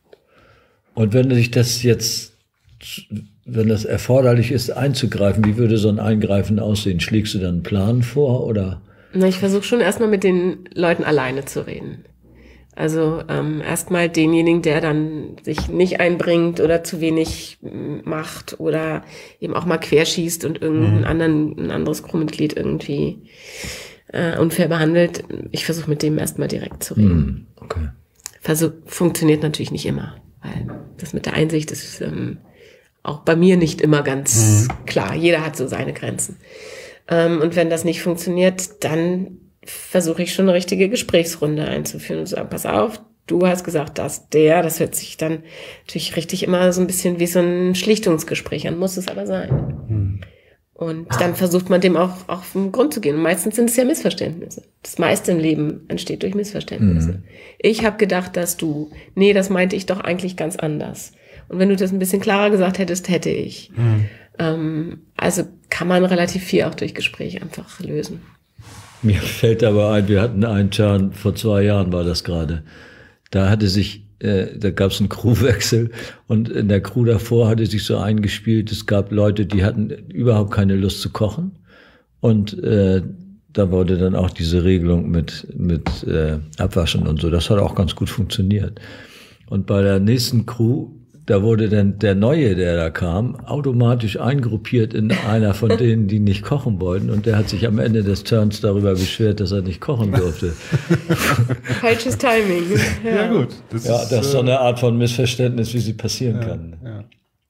Und wenn sich das jetzt, wenn das erforderlich ist, einzugreifen, wie würde so ein Eingreifen aussehen? Schlägst du dann einen Plan vor, oder? Na, ich versuche schon erstmal mit den Leuten alleine zu reden. Also ähm, erstmal denjenigen, der dann sich nicht einbringt oder zu wenig macht oder eben auch mal querschießt und irgendein mhm. anderen, ein anderes Crewmitglied irgendwie Äh, unfair behandelt. Ich versuche mit dem erstmal direkt zu reden. Mm, okay. Versuch, funktioniert natürlich nicht immer, weil das mit der Einsicht ist ähm, auch bei mir nicht immer ganz mm. klar. Jeder hat so seine Grenzen. Ähm, und wenn das nicht funktioniert, dann versuche ich schon eine richtige Gesprächsrunde einzuführen und zu sagen, pass auf, du hast gesagt, dass der, das hört sich dann natürlich richtig immer so ein bisschen wie so ein Schlichtungsgespräch an, muss es aber sein. Mm. Und dann versucht man dem auch, auch auf den Grund zu gehen. Und meistens sind es ja Missverständnisse. Das meiste im Leben entsteht durch Missverständnisse. Mhm. Ich habe gedacht, dass du, nee, das meinte ich doch eigentlich ganz anders. Und wenn du das ein bisschen klarer gesagt hättest, hätte ich. Mhm. Ähm, also kann man relativ viel auch durch Gespräche einfach lösen. Mir fällt aber ein, wir hatten einen Turn, vor zwei Jahren war das gerade. Da hatte sich Da gab es einen Crewwechsel und in der Crew davor hatte sich so eingespielt, es gab Leute, die hatten überhaupt keine Lust zu kochen und äh, da wurde dann auch diese Regelung mit mit äh, Abwaschen und so, das hat auch ganz gut funktioniert. Und bei der nächsten Crew, da wurde dann der Neue, der da kam, automatisch eingruppiert in einer von denen, die nicht kochen wollten. Und der hat sich am Ende des Turns darüber beschwert, dass er nicht kochen durfte. Falsches Timing. Ja, ja gut. Das ja, ist, das ist so eine Art von Missverständnis, wie sie passieren ja, kann. Ja.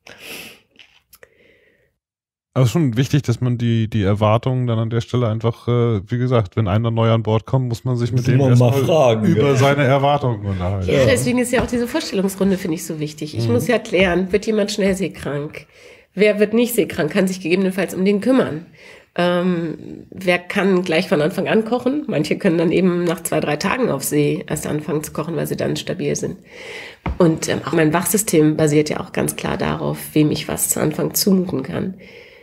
Aber schon wichtig, dass man die, die Erwartungen dann an der Stelle einfach, äh, wie gesagt, wenn einer neu an Bord kommt, muss man sich mit dem erstmal fragen, über ja. seine Erwartungen unterhalten. Ja, deswegen ist ja auch diese Vorstellungsrunde, finde ich, so wichtig. Ich mhm. muss ja klären, wird jemand schnell seekrank? Wer wird nicht seekrank? Kann sich gegebenenfalls um den kümmern? Ähm, wer kann gleich von Anfang an kochen? Manche können dann eben nach zwei, drei Tagen auf See erst anfangen zu kochen, weil sie dann stabil sind. Und ähm, auch mein Wachsystem basiert ja auch ganz klar darauf, wem ich was zu Anfang zumuten kann.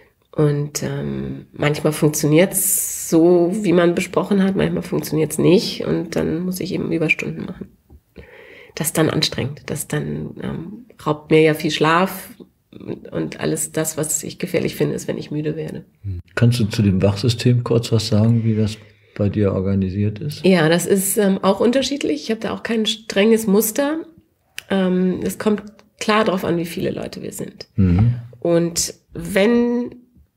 Und ähm, manchmal funktioniert's so, wie man besprochen hat, manchmal funktioniert's nicht und dann muss ich eben Überstunden machen. Das ist dann anstrengend, das dann ähm, raubt mir ja viel Schlaf und alles das, was ich gefährlich finde, ist, wenn ich müde werde. Kannst du zu dem Wachsystem kurz was sagen, wie das bei dir organisiert ist? Ja, das ist ähm, auch unterschiedlich. Ich habe da auch kein strenges Muster. Ähm, es kommt klar darauf an, wie viele Leute wir sind. Mhm. Und wenn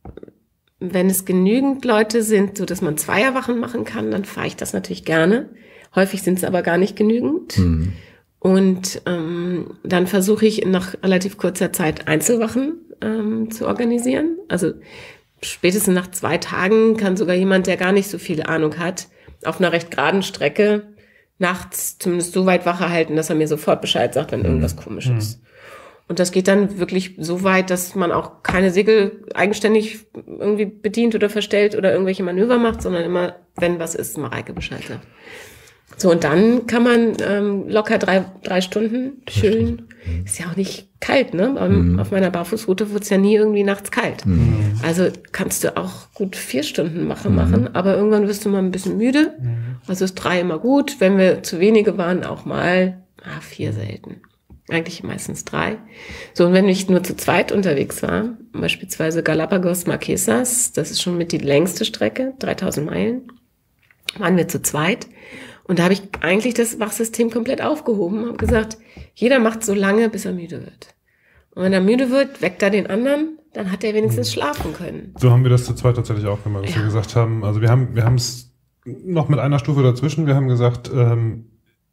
wenn es genügend Leute sind, so dass man Zweierwachen machen kann, dann fahre ich das natürlich gerne. Häufig sind es aber gar nicht genügend. Mhm. Und ähm, dann versuche ich nach relativ kurzer Zeit Einzelwachen ähm, zu organisieren. Also spätestens nach zwei Tagen kann sogar jemand, der gar nicht so viel Ahnung hat, auf einer recht geraden Strecke nachts zumindest so weit Wache halten, dass er mir sofort Bescheid sagt, wenn mhm. irgendwas komisch ist. Mhm. Und das geht dann wirklich so weit, dass man auch keine Segel eigenständig irgendwie bedient oder verstellt oder irgendwelche Manöver macht, sondern immer, wenn was ist, Mareike Bescheid sagt. So, und dann kann man ähm, locker drei, drei Stunden chillen. Ist ja auch nicht kalt, ne? Mhm. Auf meiner Barfußroute wird es ja nie irgendwie nachts kalt. Mhm. Also kannst du auch gut vier Stunden Wache mhm. machen, aber irgendwann wirst du mal ein bisschen müde. Mhm. Also ist drei immer gut. Wenn wir zu wenige waren, auch mal ah, vier selten. Eigentlich meistens drei. So, und wenn ich nur zu zweit unterwegs war, beispielsweise Galapagos Marquesas, das ist schon mit die längste Strecke, dreitausend Meilen, waren wir zu zweit. Und da habe ich eigentlich das Wachsystem komplett aufgehoben, habe gesagt, jeder macht so lange, bis er müde wird. Und wenn er müde wird, weckt er den anderen, dann hat er wenigstens mhm. schlafen können. So haben wir das zu zweit tatsächlich auch gemacht, dass ja. wir gesagt haben, also wir haben wir haben es noch mit einer Stufe dazwischen, wir haben gesagt, ähm,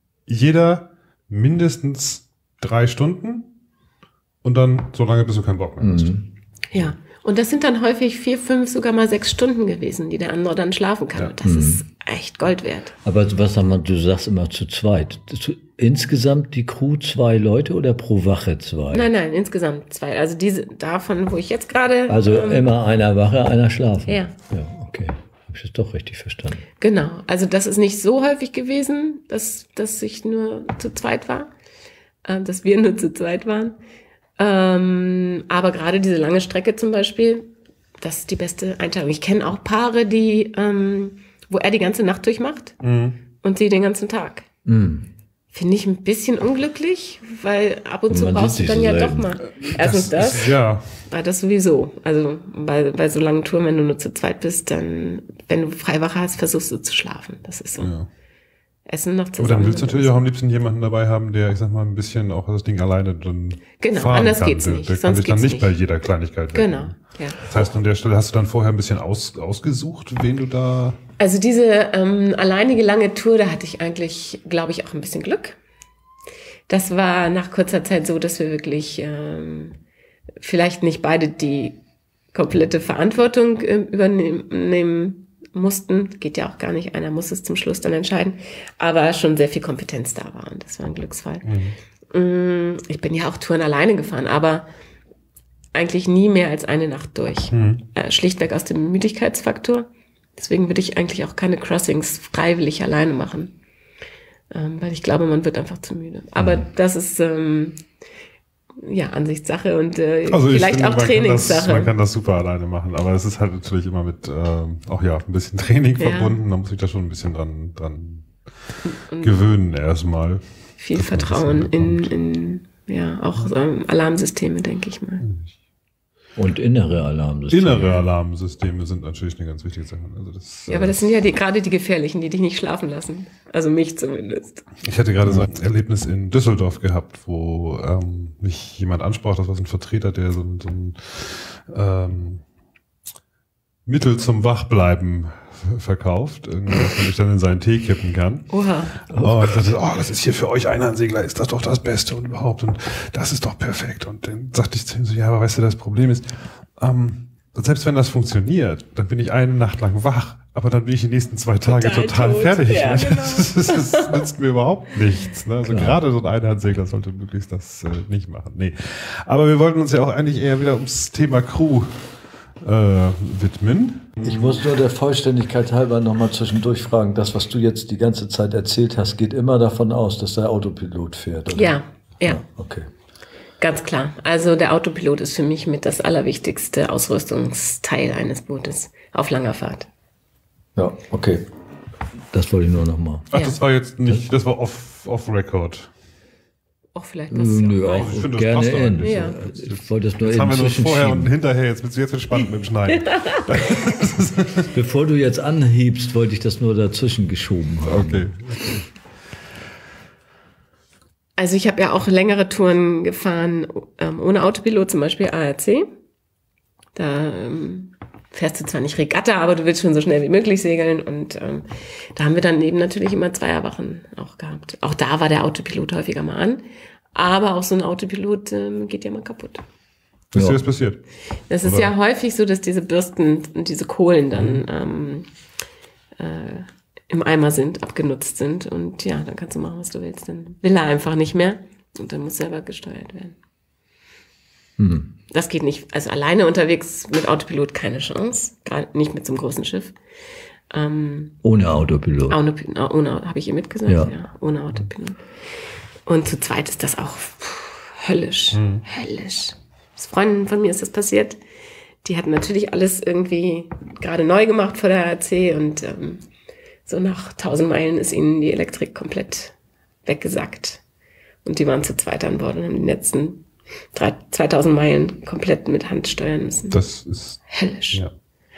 jeder mindestens drei Stunden und dann so lange, bis du keinen Bock mehr hast. Mhm. Ja, und das sind dann häufig vier, fünf, sogar mal sechs Stunden gewesen, die der andere dann schlafen kann. Ja. Und das mhm. ist echt Gold wert. Aber was haben wir, du sagst immer zu zweit. Zu, insgesamt die Crew zwei Leute oder pro Wache zwei? Nein, nein, insgesamt zwei. Also diese davon, wo ich jetzt gerade... Also ähm, immer einer Wache, einer schlafen? Ja. Ja, okay. Habe ich das doch richtig verstanden. Genau. Also das ist nicht so häufig gewesen, dass, dass ich nur zu zweit war. Dass wir nur zu zweit waren. Ähm, aber gerade diese lange Strecke zum Beispiel, das ist die beste Einteilung. Ich kenne auch Paare, die, ähm, wo er die ganze Nacht durchmacht mhm. und sie den ganzen Tag. Mhm. Finde ich ein bisschen unglücklich, weil ab und, und zu brauchst du dann so ja selten. Doch mal. Erstens das, das ja. war das sowieso. Also bei, bei so langen Touren, wenn du nur zu zweit bist, dann, wenn du Freiwache hast, versuchst du zu schlafen. Das ist so. Ja. Essen noch zusammen. Aber dann willst du natürlich auch am liebsten jemanden dabei haben, der, ich sag mal, ein bisschen auch das Ding alleine dann genau, fahren anders kann. geht's Der, nicht. der kann sich dann nicht, nicht bei jeder Kleinigkeit wecken. Genau, ja. Das heißt, an der Stelle hast du dann vorher ein bisschen aus, ausgesucht, wen du da... Also diese ähm, alleinige lange Tour, da hatte ich eigentlich, glaube ich, auch ein bisschen Glück. Das war nach kurzer Zeit so, dass wir wirklich ähm, vielleicht nicht beide die komplette Verantwortung äh, übernehmen mussten, geht ja auch gar nicht, einer muss es zum Schluss dann entscheiden, aber schon sehr viel Kompetenz da war und das war ein Glücksfall. Mhm. Ich bin ja auch Touren alleine gefahren, aber eigentlich nie mehr als eine Nacht durch. Mhm. Äh, schlichtweg aus dem Müdigkeitsfaktor. Deswegen würde ich eigentlich auch keine Crossings freiwillig alleine machen, ähm, weil ich glaube, man wird einfach zu müde. Aber mhm. das ist ähm, ja, Ansichtssache und äh, also vielleicht finde, auch man Trainingssache. Kann das, man kann das super alleine machen, aber es ist halt natürlich immer mit ähm, auch ja ein bisschen Training ja. verbunden. Da muss ich da schon ein bisschen dran, dran und gewöhnen erstmal. Viel Vertrauen in, in ja auch ähm, Alarmsysteme, denke ich mal. Und innere Alarmsysteme. Innere Alarmsysteme sind natürlich eine ganz wichtige Sache. Also das, ja, aber das sind ja die, gerade die gefährlichen, die dich nicht schlafen lassen. Also mich zumindest. Ich hatte gerade so ein Erlebnis in Düsseldorf gehabt, wo ähm, mich jemand ansprach, das war so ein Vertreter, der so, so ein ähm, Mittel zum Wachbleiben verkauft, irgendwas, was ich dann in seinen Tee kippen kann. Oha. Oh, ich dachte, oh, das ist hier für euch Einhandsegler, ist das doch das Beste und überhaupt und das ist doch perfekt. Und dann sagte ich zu ihm so, ja, aber weißt du, das Problem ist, ähm, selbst wenn das funktioniert, dann bin ich eine Nacht lang wach, aber dann bin ich die nächsten zwei Tage total, total fertig. Ja, genau. das, das, das nützt mir überhaupt nichts. Ne? Also gerade so ein Einhandsegler sollte möglichst das äh, nicht machen. Nee. Aber wir wollten uns ja auch eigentlich eher wieder ums Thema Crew äh, widmen. Ich muss nur der Vollständigkeit halber nochmal zwischendurch fragen, das, was du jetzt die ganze Zeit erzählt hast, geht immer davon aus, dass der Autopilot fährt, oder? Ja, ja. Ja, okay. Ganz klar. Also der Autopilot ist für mich mit das allerwichtigste Ausrüstungsteil eines Bootes auf langer Fahrt. Ja, okay. Das wollte ich nur nochmal. Ach, Ja. das war jetzt nicht, das war off, off record. Auch vielleicht passt es Nö, auch auch rein. Ich finde, das gerne passt doch in. eigentlich. Ja. Ich wollte es nur Jetzt eben haben wir nur vorher und zwischenschieben. hinterher, jetzt wird es spannend mit dem Schneiden. Bevor du jetzt anhiebst, wollte ich das nur dazwischen geschoben haben. Okay. Also ich habe ja auch längere Touren gefahren, ähm, ohne Autopilot, zum Beispiel A R C. Da ähm, fährst du zwar nicht Regatta, aber du willst schon so schnell wie möglich segeln. Und ähm, da haben wir dann eben natürlich immer Zweierwachen auch gehabt. Auch da war der Autopilot häufiger mal an. Aber auch so ein Autopilot ähm, geht ja mal kaputt. Ist Ja. dir das passiert? Das ist Oder? ja häufig so, dass diese Bürsten und diese Kohlen dann ähm, äh, im Eimer sind, abgenutzt sind. Und ja, dann kannst du machen, was du willst. Dann will er einfach nicht mehr. Und dann muss selber gesteuert werden. Hm. Das geht nicht. Also alleine unterwegs mit Autopilot keine Chance. Gerade nicht mit so einem großen Schiff. Ähm, Ohne Autopilot. ohne, ohne habe ich ihr mitgesagt? Ja. Ja, ohne Autopilot. Und zu zweit ist das auch pff, höllisch. Mhm. Höllisch. Das Freundin von mir ist das passiert. Die hatten natürlich alles irgendwie gerade neu gemacht vor der A R C und ähm, so nach tausend Meilen ist ihnen die Elektrik komplett weggesackt. Und die waren zu zweit an Bord und haben die letzten drei, zweitausend Meilen komplett mit Hand steuern müssen. Das ist, Höllisch. ja.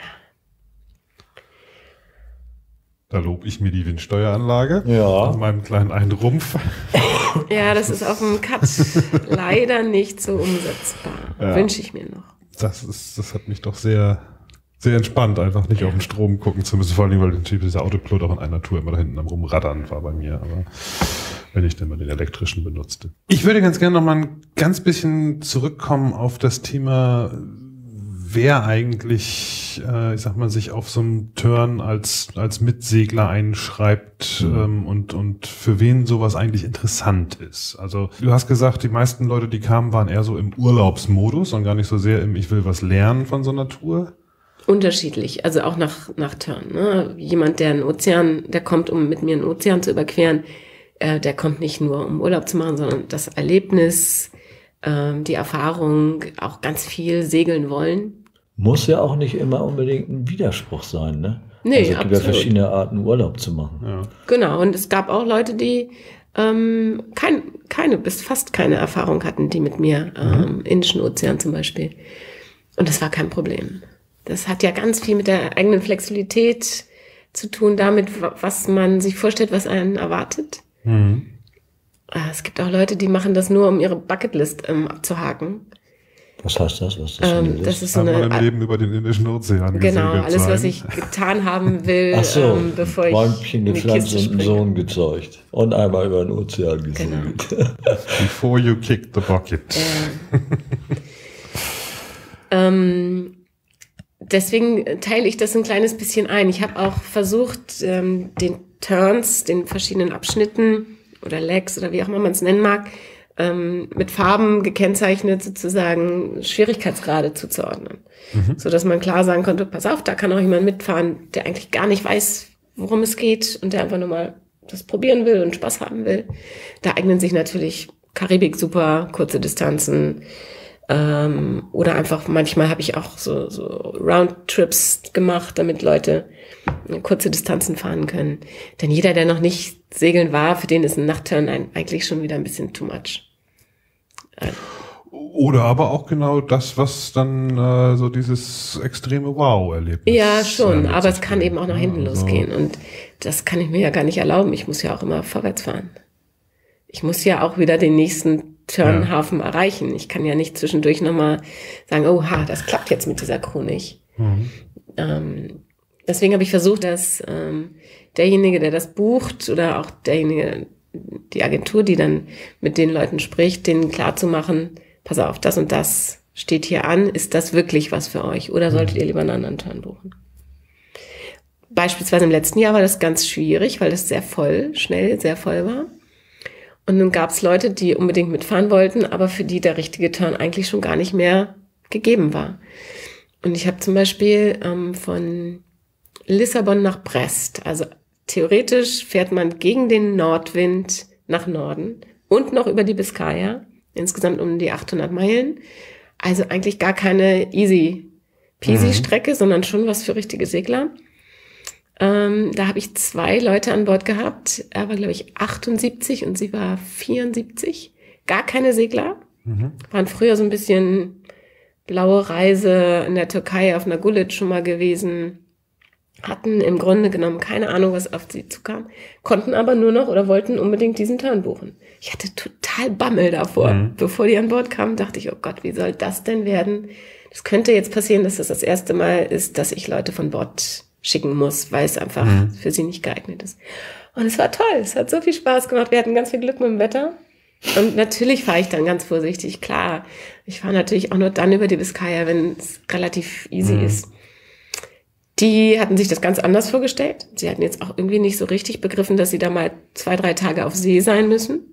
Da lobe ich mir die Windsteueranlage. Ja. An meinem kleinen einen Rumpf. Ja, das ist auf dem Cut leider nicht so umsetzbar. Ja. Wünsche ich mir noch. Das ist, das hat mich doch sehr, sehr entspannt, einfach nicht auf den Strom gucken zu müssen. Vor allem, weil natürlich dieser Autopilot auch in einer Tour immer da hinten am Rumraddern war bei mir. Aber wenn ich dann mal den elektrischen benutzte. Ich würde ganz gerne noch mal ein ganz bisschen zurückkommen auf das Thema, wer eigentlich, äh, ich sag mal, sich auf so einem Turn als als Mitsegler einschreibt, Mhm. ähm, und und für wen sowas eigentlich interessant ist. Also du hast gesagt, die meisten Leute, die kamen, waren eher so im Urlaubsmodus und gar nicht so sehr im Ich will was lernen von so einer Tour. Unterschiedlich, also auch nach, nach Turn. Ne? Jemand, der einen Ozean, der kommt, um mit mir einen Ozean zu überqueren, äh, der kommt nicht nur, um Urlaub zu machen, sondern das Erlebnis, ähm, die Erfahrung, auch ganz viel segeln wollen. Muss ja auch nicht immer unbedingt ein Widerspruch sein, ne? Nee, also es gibt ja absolut. verschiedene Arten, Urlaub zu machen. Ja. Genau, und es gab auch Leute, die ähm, kein, keine, bis fast keine Erfahrung hatten, die mit mir ähm, Indischen Ozean zum Beispiel. Und das war kein Problem. Das hat ja ganz viel mit der eigenen Flexibilität zu tun, damit, wa- was man sich vorstellt, was einen erwartet. Mhm. Äh, Es gibt auch Leute, die machen das nur, um ihre Bucketlist ähm, abzuhaken. Was heißt das? Was ist das für eine Ähm, Liste? das ist so Einmal eine, im Leben über den Indischen Ozean genau, gesegelt alles, sein. was ich getan haben will, Ach so, ähm, bevor ich Bäumchen in die gepflanzt Kiste und einen springe. Sohn gezeugt. Und einmal über den Ozean gesegelt. Before you kick the bucket. Ja. ähm, deswegen teile ich das ein kleines bisschen ein. Ich habe auch versucht, ähm, den Turns, den verschiedenen Abschnitten oder Legs oder wie auch immer man es nennen mag, ähm, mit Farben gekennzeichnet sozusagen Schwierigkeitsgrade zuzuordnen. Mhm. So dass man klar sagen konnte, pass auf, da kann auch jemand mitfahren, der eigentlich gar nicht weiß, worum es geht und der einfach nur mal das probieren will und Spaß haben will. Da eignen sich natürlich Karibik super, kurze Distanzen, ähm, oder einfach manchmal habe ich auch so, so Roundtrips gemacht, damit Leute kurze Distanzen fahren können. Denn jeder, der noch nicht segeln war, für den ist ein Nachtturn ein, eigentlich schon wieder ein bisschen too much. Oder aber auch genau das, was dann äh, so dieses extreme Wow-Erlebnis. Ja, schon, äh, aber es kann eben auch nach hinten also, losgehen und das kann ich mir ja gar nicht erlauben. Ich muss ja auch immer vorwärts fahren. Ich muss ja auch wieder den nächsten Turnhafen ja. erreichen. Ich kann ja nicht zwischendurch nochmal sagen, oh, ha, das klappt jetzt mit dieser Crew nicht. Mhm. Ähm, deswegen habe ich versucht, dass ähm, derjenige, der das bucht oder auch derjenige, die Agentur, die dann mit den Leuten spricht, denen klarzumachen, pass auf, das und das steht hier an, ist das wirklich was für euch oder solltet ihr lieber einen anderen Turn buchen? Beispielsweise im letzten Jahr war das ganz schwierig, weil das sehr voll, schnell sehr voll war. Und dann gab es Leute, die unbedingt mitfahren wollten, aber für die der richtige Turn eigentlich schon gar nicht mehr gegeben war. Und ich habe zum Beispiel ähm, von Lissabon nach Brest, also theoretisch fährt man gegen den Nordwind nach Norden und noch über die Biskaya, insgesamt um die achthundert Meilen. Also eigentlich gar keine easy peasy Strecke, mhm. sondern schon was für richtige Segler. Ähm, da habe ich zwei Leute an Bord gehabt. Er war, glaube ich, achtundsiebzig und sie war vierundsiebzig. Gar keine Segler. Mhm. Waren früher so ein bisschen blaue Reise in der Türkei auf einer Gulit schon mal gewesen. Hatten im Grunde genommen keine Ahnung, was auf sie zukam. Konnten aber nur noch oder wollten unbedingt diesen Turn buchen. Ich hatte total Bammel davor. Mhm. Bevor die an Bord kamen, dachte ich, oh Gott, wie soll das denn werden? Das könnte jetzt passieren, dass das das erste Mal ist, dass ich Leute von Bord schicken muss, weil es einfach mhm. für sie nicht geeignet ist. Und es war toll. Es hat so viel Spaß gemacht. Wir hatten ganz viel Glück mit dem Wetter. Und natürlich fahre ich dann ganz vorsichtig. Klar, ich fahre natürlich auch nur dann über die Biskaya, wenn es relativ easy mhm. ist. Die hatten sich das ganz anders vorgestellt. Sie hatten jetzt auch irgendwie nicht so richtig begriffen, dass sie da mal zwei, drei Tage auf See sein müssen.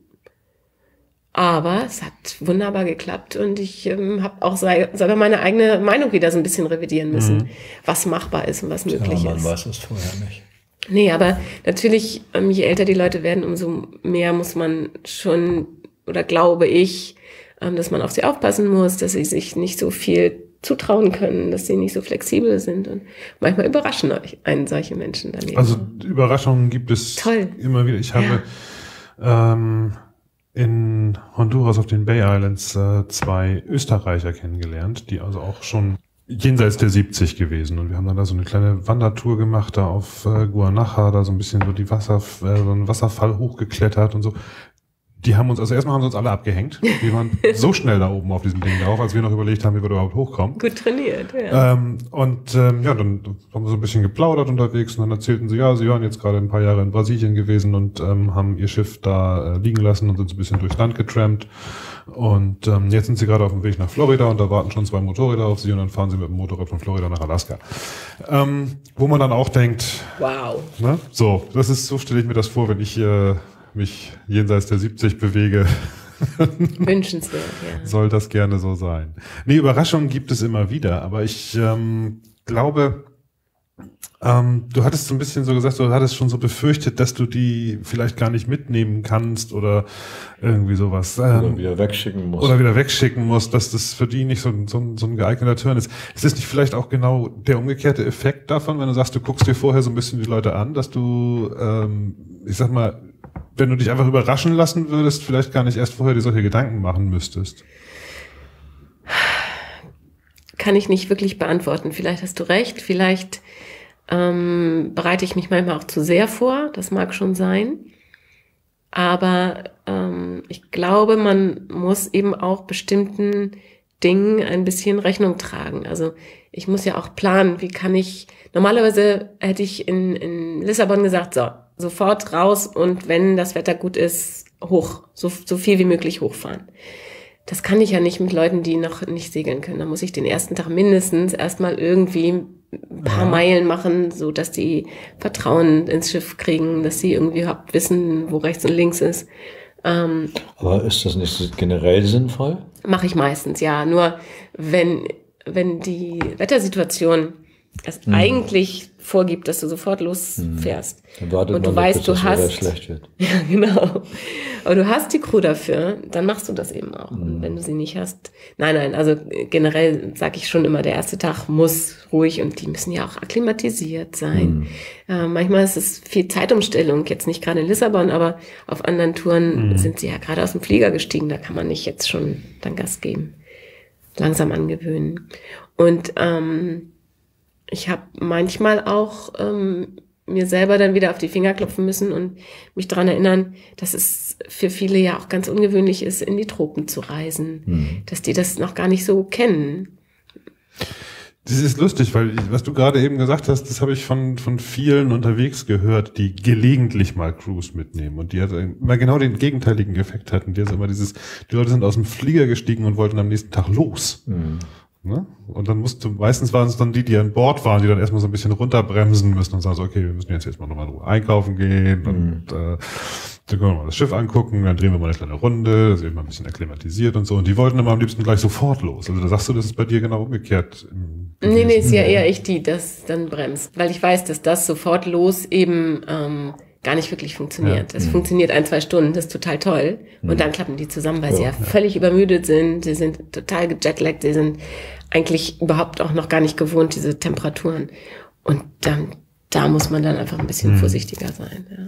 Aber es hat wunderbar geklappt und ich ähm, habe auch selber meine eigene Meinung wieder so ein bisschen revidieren müssen, mhm. was machbar ist und was möglich ja, man ist. Man weiß es vorher nicht. Nee, aber natürlich, ähm, je älter die Leute werden, umso mehr muss man schon, oder glaube ich, ähm, dass man auf sie aufpassen muss, dass sie sich nicht so viel zutrauen können, dass sie nicht so flexibel sind und manchmal überraschen euch einen solche Menschen daneben. Also Überraschungen gibt es Toll. immer wieder. Ich habe ja. ähm, in Honduras auf den Bay Islands äh, zwei Österreicher kennengelernt, die also auch schon jenseits der siebzig gewesen. Und wir haben dann da so eine kleine Wandertour gemacht, da auf äh, Guanaja, da so ein bisschen so die Wasser, äh, so einen Wasserfall hochgeklettert und so. Die haben uns, also erstmal haben sie uns alle abgehängt. Wir waren so schnell da oben auf diesem Ding drauf, als wir noch überlegt haben, wie wir da überhaupt hochkommen. Gut trainiert, ja. Ähm, und ähm, ja, dann haben wir so ein bisschen geplaudert unterwegs und dann erzählten sie, ja, sie waren jetzt gerade ein paar Jahre in Brasilien gewesen und ähm, haben ihr Schiff da äh, liegen lassen und sind so ein bisschen durchs Land getrampt. Und ähm, jetzt sind sie gerade auf dem Weg nach Florida und da warten schon zwei Motorräder auf sie und dann fahren sie mit dem Motorrad von Florida nach Alaska. Ähm, wo man dann auch denkt, wow. Ne, so, das ist, so stelle ich mir das vor, wenn ich äh, mich jenseits der siebzig bewege. Wünschenswert, ja. Soll das gerne so sein. Nee, Überraschungen gibt es immer wieder, aber ich ähm, glaube, ähm, du hattest so ein bisschen so gesagt, du hattest schon so befürchtet, dass du die vielleicht gar nicht mitnehmen kannst oder irgendwie sowas. Ähm, oder wieder wegschicken musst. Oder wieder wegschicken musst, dass das für die nicht so, so, so ein geeigneter Turn ist. Ist das nicht vielleicht auch genau der umgekehrte Effekt davon, wenn du sagst, du guckst dir vorher so ein bisschen die Leute an, dass du, ähm, ich sag mal, wenn du dich einfach überraschen lassen würdest, vielleicht gar nicht erst vorher dir solche Gedanken machen müsstest? Kann ich nicht wirklich beantworten. Vielleicht hast du recht, vielleicht ähm, bereite ich mich manchmal auch zu sehr vor, das mag schon sein. Aber ähm, ich glaube, man muss eben auch bestimmten Dingen ein bisschen Rechnung tragen. Also ich muss ja auch planen, wie kann ich, normalerweise hätte ich in, in Lissabon gesagt, so, sofort raus und wenn das Wetter gut ist, hoch, so, so viel wie möglich hochfahren. Das kann ich ja nicht mit Leuten, die noch nicht segeln können. Da muss ich den ersten Tag mindestens erstmal irgendwie ein paar ja. Meilen machen, so dass die Vertrauen ins Schiff kriegen, dass sie irgendwie überhaupt wissen, wo rechts und links ist. Ähm, Aber ist das nicht generell sinnvoll? Mache ich meistens, ja. Nur wenn, wenn die Wettersituation es hm. eigentlich vorgibt, dass du sofort losfährst. Hm. Und du man, weißt, du hast. Schlecht wird. Ja, genau. Aber du hast die Crew dafür, dann machst du das eben auch. Hm. Und wenn du sie nicht hast. Nein, nein, also generell sage ich schon immer, der erste Tag muss ruhig und die müssen ja auch akklimatisiert sein. Hm. Äh, manchmal ist es viel Zeitumstellung, jetzt nicht gerade in Lissabon, aber auf anderen Touren hm. sind sie ja gerade aus dem Flieger gestiegen, da kann man nicht jetzt schon dann Gas geben. Langsam angewöhnen. Und ähm, ich habe manchmal auch ähm, mir selber dann wieder auf die Finger klopfen müssen und mich daran erinnern, dass es für viele ja auch ganz ungewöhnlich ist, in die Tropen zu reisen, mhm. dass die das noch gar nicht so kennen. Das ist lustig, weil was du gerade eben gesagt hast, das habe ich von von vielen unterwegs gehört, die gelegentlich mal Cruise mitnehmen und die halt immer genau den gegenteiligen Effekt hatten. Die also immer dieses, die Leute sind aus dem Flieger gestiegen und wollten am nächsten Tag los. Mhm. Ne? Und dann musste, meistens waren es dann die, die an Bord waren, die dann erstmal so ein bisschen runterbremsen müssen und sagen so, okay, wir müssen jetzt erstmal nochmal in Ruhe einkaufen gehen. Mhm. Und äh, dann können wir mal das Schiff angucken, dann drehen wir mal eine kleine Runde, das ist eben mal ein bisschen akklimatisiert und so. Und die wollten immer am liebsten gleich sofort los. Also da sagst du, das ist bei dir genau umgekehrt. Nee, nee, ist ja eher ich, die das dann bremst. Weil ich weiß, dass das sofort los eben ähm, gar nicht wirklich funktioniert. Es ja. funktioniert ein, zwei Stunden, das ist total toll. Und mhm. dann klappen die zusammen, weil oh, sie ja, ja völlig übermüdet sind. Sie sind total gejetlaggt. Sie sind eigentlich überhaupt auch noch gar nicht gewohnt, diese Temperaturen. Und dann, da muss man dann einfach ein bisschen mhm. vorsichtiger sein. Ja.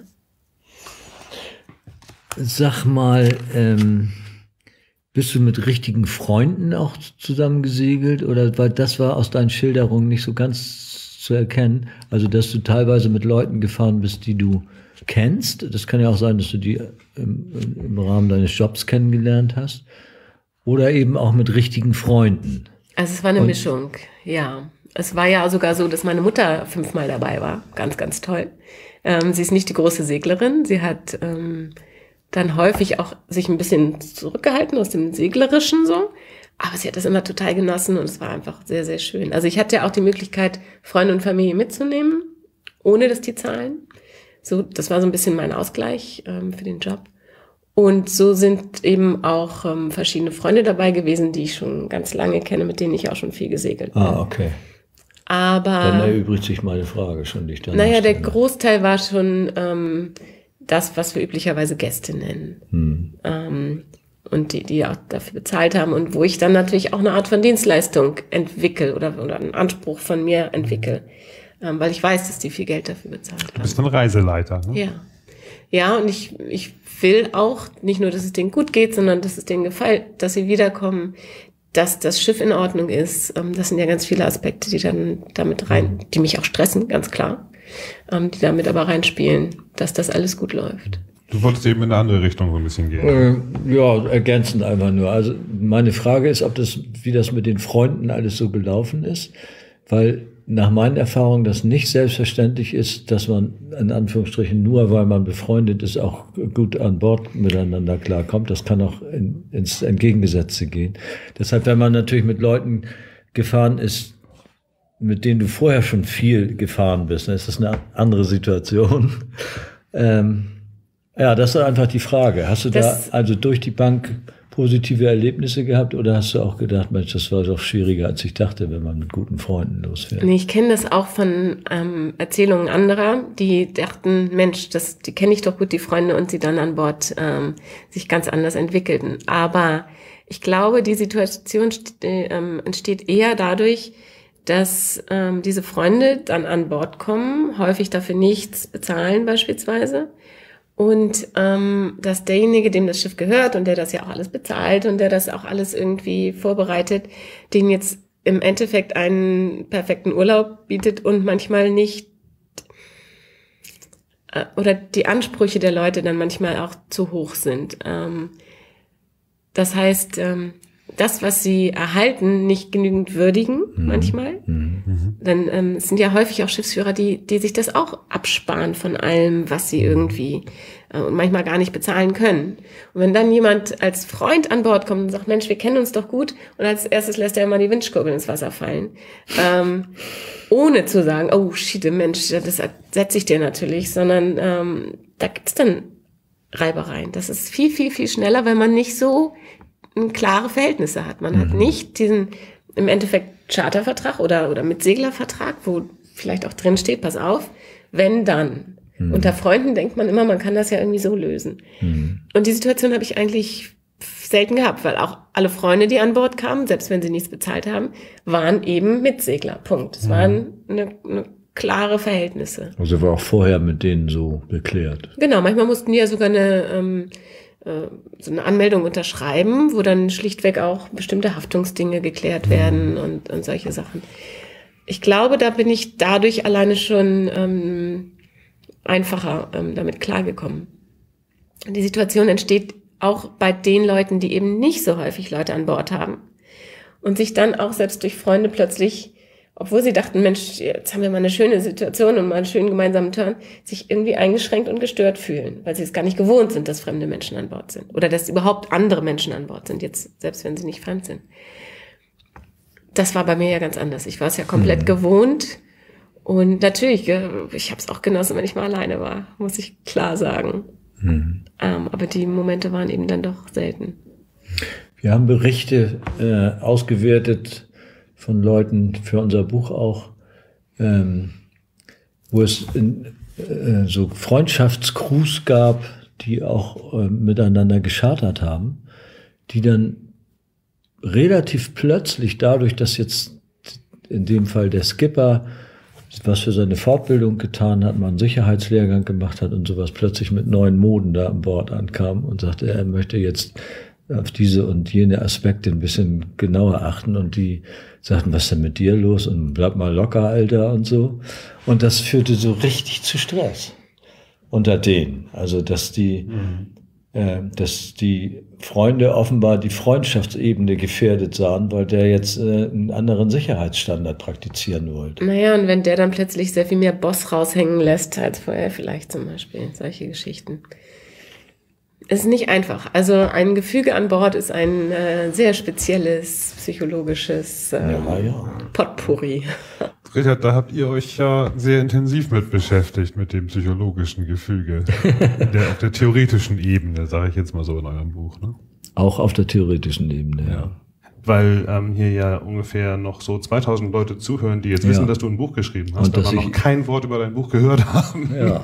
Sag mal, ähm, bist du mit richtigen Freunden auch zusammen gesegelt? Oder weil das war aus deinen Schilderungen nicht so ganz zu erkennen. Also, dass du teilweise mit Leuten gefahren bist, die du kennst. Das kann ja auch sein, dass du die im, im Rahmen deines Jobs kennengelernt hast. Oder eben auch mit richtigen Freunden. Also es war eine Und, Mischung, ja. Es war ja sogar so, dass meine Mutter fünfmal dabei war. Ganz, ganz toll. Ähm, sie ist nicht die große Seglerin. Sie hat ähm, dann häufig auch sich ein bisschen zurückgehalten aus dem Seglerischen so. Aber sie hat das immer total genossen und es war einfach sehr, sehr schön. Also ich hatte ja auch die Möglichkeit, Freunde und Familie mitzunehmen, ohne dass die zahlen. So, das war so ein bisschen mein Ausgleich ähm, für den Job. Und so sind eben auch ähm, verschiedene Freunde dabei gewesen, die ich schon ganz lange kenne, mit denen ich auch schon viel gesegelt bin. Ah, okay. Aber dann erübrigt sich meine Frage schon, die ich dann Naja, der Großteil war schon ähm, das, was wir üblicherweise Gäste nennen. Hm. Ähm, und die, die auch dafür bezahlt haben und wo ich dann natürlich auch eine Art von Dienstleistung entwickle oder, oder einen Anspruch von mir entwickle, ähm, weil ich weiß, dass die viel Geld dafür bezahlt haben. Du bist ein Reiseleiter, ne? Ja. Ja, und ich, ich will auch nicht nur, dass es denen gut geht, sondern dass es denen gefällt, dass sie wiederkommen, dass das Schiff in Ordnung ist. Ähm, das sind ja ganz viele Aspekte, die dann damit rein, die mich auch stressen, ganz klar, ähm, die damit aber reinspielen, dass das alles gut läuft. Du wolltest eben in eine andere Richtung so ein bisschen gehen. Äh, ja, ergänzend einfach nur. Also meine Frage ist, ob das, wie das mit den Freunden alles so gelaufen ist, weil nach meinen Erfahrungen das nicht selbstverständlich ist, dass man in Anführungsstrichen nur, weil man befreundet ist, auch gut an Bord miteinander klarkommt. Das kann auch in, ins Entgegengesetzte gehen. Deshalb, wenn man natürlich mit Leuten gefahren ist, mit denen du vorher schon viel gefahren bist, dann ist das eine andere Situation. ähm, ja, das ist einfach die Frage. Hast du das da also durch die Bank positive Erlebnisse gehabt oder hast du auch gedacht, Mensch, das war doch schwieriger, als ich dachte, wenn man mit guten Freunden losfährt? Nee, ich kenne das auch von ähm, Erzählungen anderer, die dachten, Mensch, das, die kenne ich doch gut, die Freunde, und sie dann an Bord ähm, sich ganz anders entwickelten. Aber ich glaube, die Situation ähm, entsteht eher dadurch, dass ähm, diese Freunde dann an Bord kommen, häufig dafür nichts bezahlen beispielsweise. Und ähm, dass derjenige, dem das Schiff gehört und der das ja auch alles bezahlt und der das auch alles irgendwie vorbereitet, den jetzt im Endeffekt einen perfekten Urlaub bietet und manchmal nicht, äh, oder die Ansprüche der Leute dann manchmal auch zu hoch sind. Ähm, das heißt, ähm, das, was sie erhalten, nicht genügend würdigen, mhm. manchmal. Mhm. Denn ähm, es sind ja häufig auch Schiffsführer, die die sich das auch absparen von allem, was sie irgendwie äh, und manchmal gar nicht bezahlen können. Und wenn dann jemand als Freund an Bord kommt und sagt, Mensch, wir kennen uns doch gut, und als erstes lässt er immer die Windkurbel ins Wasser fallen, ähm, ohne zu sagen, oh shit, Mensch, das setze ich dir natürlich, sondern ähm, da gibt's dann Reibereien. Das ist viel, viel, viel schneller, weil man nicht so klare Verhältnisse hat. Man mhm. hat nicht diesen im Endeffekt Chartervertrag oder oder Mitseglervertrag, wo vielleicht auch drin steht, pass auf, wenn dann. Mhm. Unter Freunden denkt man immer, man kann das ja irgendwie so lösen. Mhm. Und die Situation habe ich eigentlich selten gehabt, weil auch alle Freunde, die an Bord kamen, selbst wenn sie nichts bezahlt haben, waren eben Mitsegler. Punkt. Es mhm. waren eine, eine klare Verhältnisse. Also war auch vorher mit denen so geklärt. Genau, manchmal mussten die ja sogar eine ähm, so eine Anmeldung unterschreiben, wo dann schlichtweg auch bestimmte Haftungsdinge geklärt werden und, und solche Sachen. Ich glaube, da bin ich dadurch alleine schon ähm, einfacher ähm, damit klargekommen. Und die Situation entsteht auch bei den Leuten, die eben nicht so häufig Leute an Bord haben und sich dann auch selbst durch Freunde plötzlich, obwohl sie dachten, Mensch, jetzt haben wir mal eine schöne Situation und mal einen schönen gemeinsamen Turn, sich irgendwie eingeschränkt und gestört fühlen, weil sie es gar nicht gewohnt sind, dass fremde Menschen an Bord sind oder dass überhaupt andere Menschen an Bord sind, jetzt selbst wenn sie nicht fremd sind. Das war bei mir ja ganz anders. Ich war es ja komplett mhm. gewohnt und natürlich, ich habe es auch genossen, wenn ich mal alleine war, muss ich klar sagen. Mhm. Ähm, aber die Momente waren eben dann doch selten. Wir haben Berichte äh, ausgewertet von Leuten für unser Buch auch, ähm, wo es in, äh, so Freundschaftscrews gab, die auch äh, miteinander geschartert haben, die dann relativ plötzlich dadurch, dass jetzt in dem Fall der Skipper was für seine Fortbildung getan hat, mal einen Sicherheitslehrgang gemacht hat und sowas, plötzlich mit neuen Moden da an Bord ankam und sagte, er möchte jetzt auf diese und jene Aspekte ein bisschen genauer achten, und die sagten, was ist denn mit dir los und bleib mal locker, Alter, und so. Und das führte so richtig zu Stress unter denen. Also, dass die, mhm. äh, dass die Freunde offenbar die Freundschaftsebene gefährdet sahen, weil der jetzt äh, einen anderen Sicherheitsstandard praktizieren wollte. Naja, und wenn der dann plötzlich sehr viel mehr Boss raushängen lässt als vorher vielleicht zum Beispiel, solche Geschichten. Ist nicht einfach. Also ein Gefüge an Bord ist ein äh, sehr spezielles psychologisches ähm, ja, ja. Potpourri. Richard, da habt ihr euch ja sehr intensiv mit beschäftigt, mit dem psychologischen Gefüge. der, auf der theoretischen Ebene, sage ich jetzt mal so in eurem Buch. Ne? Auch auf der theoretischen Ebene, ja. ja. Weil ähm, hier ja ungefähr noch so zweitausend Leute zuhören, die jetzt ja. wissen, dass du ein Buch geschrieben hast, aber noch kein Wort über dein Buch gehört haben. Ja.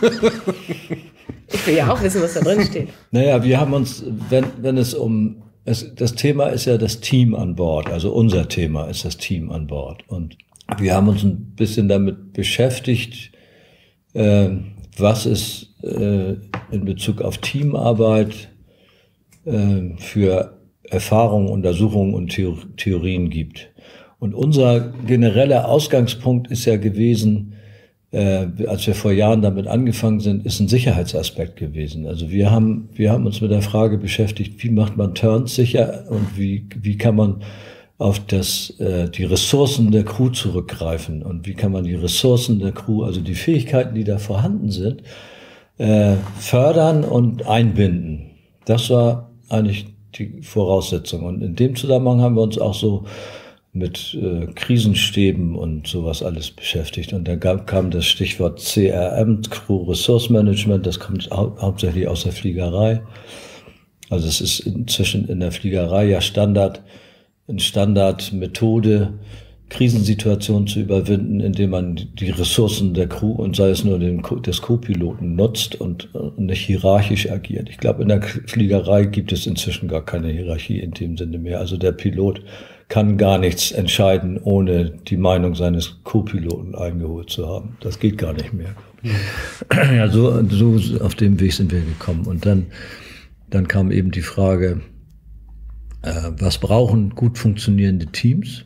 Ich will ja auch wissen, was da drin steht. Naja, wir haben uns, wenn, wenn es um, es, das Thema ist ja das Team an Bord, also unser Thema ist das Team an Bord. Und wir haben uns ein bisschen damit beschäftigt, äh, was es äh, in Bezug auf Teamarbeit äh, für Erfahrungen, Untersuchungen und Theorien gibt. Und unser genereller Ausgangspunkt ist ja gewesen, äh, als wir vor Jahren damit angefangen sind, ist ein Sicherheitsaspekt gewesen. Also wir haben, wir haben uns mit der Frage beschäftigt, wie macht man Turns sicher und wie, wie kann man auf das, äh, die Ressourcen der Crew zurückgreifen und wie kann man die Ressourcen der Crew, also die Fähigkeiten, die da vorhanden sind, äh, fördern und einbinden. Das war eigentlich die Voraussetzung. Und in dem Zusammenhang haben wir uns auch so mit äh, Krisenstäben und sowas alles beschäftigt. Und dann gab, kam das Stichwort C R M, Crew Resource Management, das kommt hau hauptsächlich aus der Fliegerei. Also es ist inzwischen in der Fliegerei ja Standard, eine Standardmethode, Krisensituationen zu überwinden, indem man die Ressourcen der Crew und sei es nur den, des Co-Piloten nutzt und, und nicht hierarchisch agiert. Ich glaube, in der Fliegerei gibt es inzwischen gar keine Hierarchie in dem Sinne mehr. Also der Pilot kann gar nichts entscheiden, ohne die Meinung seines Co-Piloten eingeholt zu haben. Das geht gar nicht mehr. Mhm. Ja, so, so auf dem Weg sind wir gekommen. Und dann, dann kam eben die Frage, äh, was brauchen gut funktionierende Teams?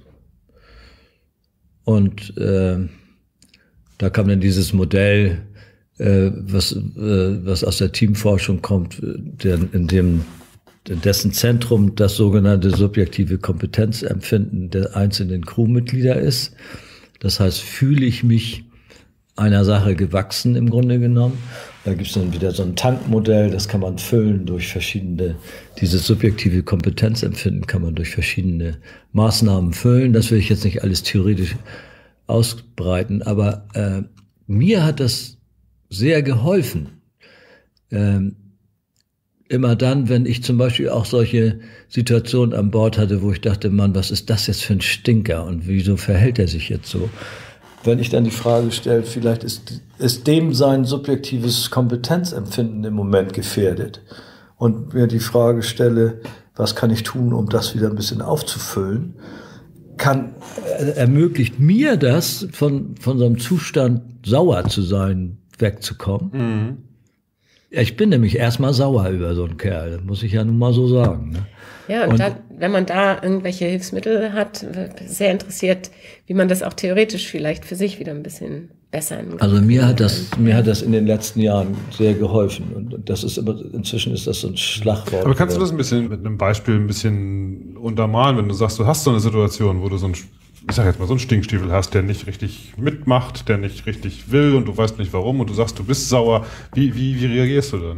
Und äh, da kam dann dieses Modell, äh, was, äh, was aus der Teamforschung kommt, der, in dem in dessen Zentrum das sogenannte subjektive Kompetenzempfinden der einzelnen Crewmitglieder ist. Das heißt, fühle ich mich einer Sache gewachsen im Grunde genommen. Da gibt es dann wieder so ein Tankmodell, das kann man füllen durch verschiedene, dieses subjektive Kompetenzempfinden kann man durch verschiedene Maßnahmen füllen. Das will ich jetzt nicht alles theoretisch ausbreiten, aber äh, mir hat das sehr geholfen. Ähm, immer dann, wenn ich zum Beispiel auch solche Situationen an Bord hatte, wo ich dachte, Mann, was ist das jetzt für ein Stinker und wieso verhält er sich jetzt so? Wenn ich dann die Frage stelle, vielleicht ist, ist dem sein subjektives Kompetenzempfinden im Moment gefährdet und mir die Frage stelle, was kann ich tun, um das wieder ein bisschen aufzufüllen, kann, ermöglicht mir das, von, von so einem Zustand sauer zu sein, wegzukommen. Mhm. Ich bin nämlich erstmal sauer über so einen Kerl, muss ich ja nun mal so sagen. Ne? Ja, und, und da, wenn man da irgendwelche Hilfsmittel hat, sehr interessiert, wie man das auch theoretisch vielleicht für sich wieder ein bisschen besser in Also mir hat das, mir hat das in den letzten Jahren sehr geholfen und das ist immer, inzwischen ist das so ein Schlagwort. Aber kannst du das ein bisschen mit einem Beispiel ein bisschen untermalen, wenn du sagst, du hast so eine Situation, wo du so ein, ich sag jetzt mal, so einen Stinkstiefel hast, der nicht richtig mitmacht, der nicht richtig will und du weißt nicht warum und du sagst, du bist sauer. Wie, wie, wie reagierst du dann?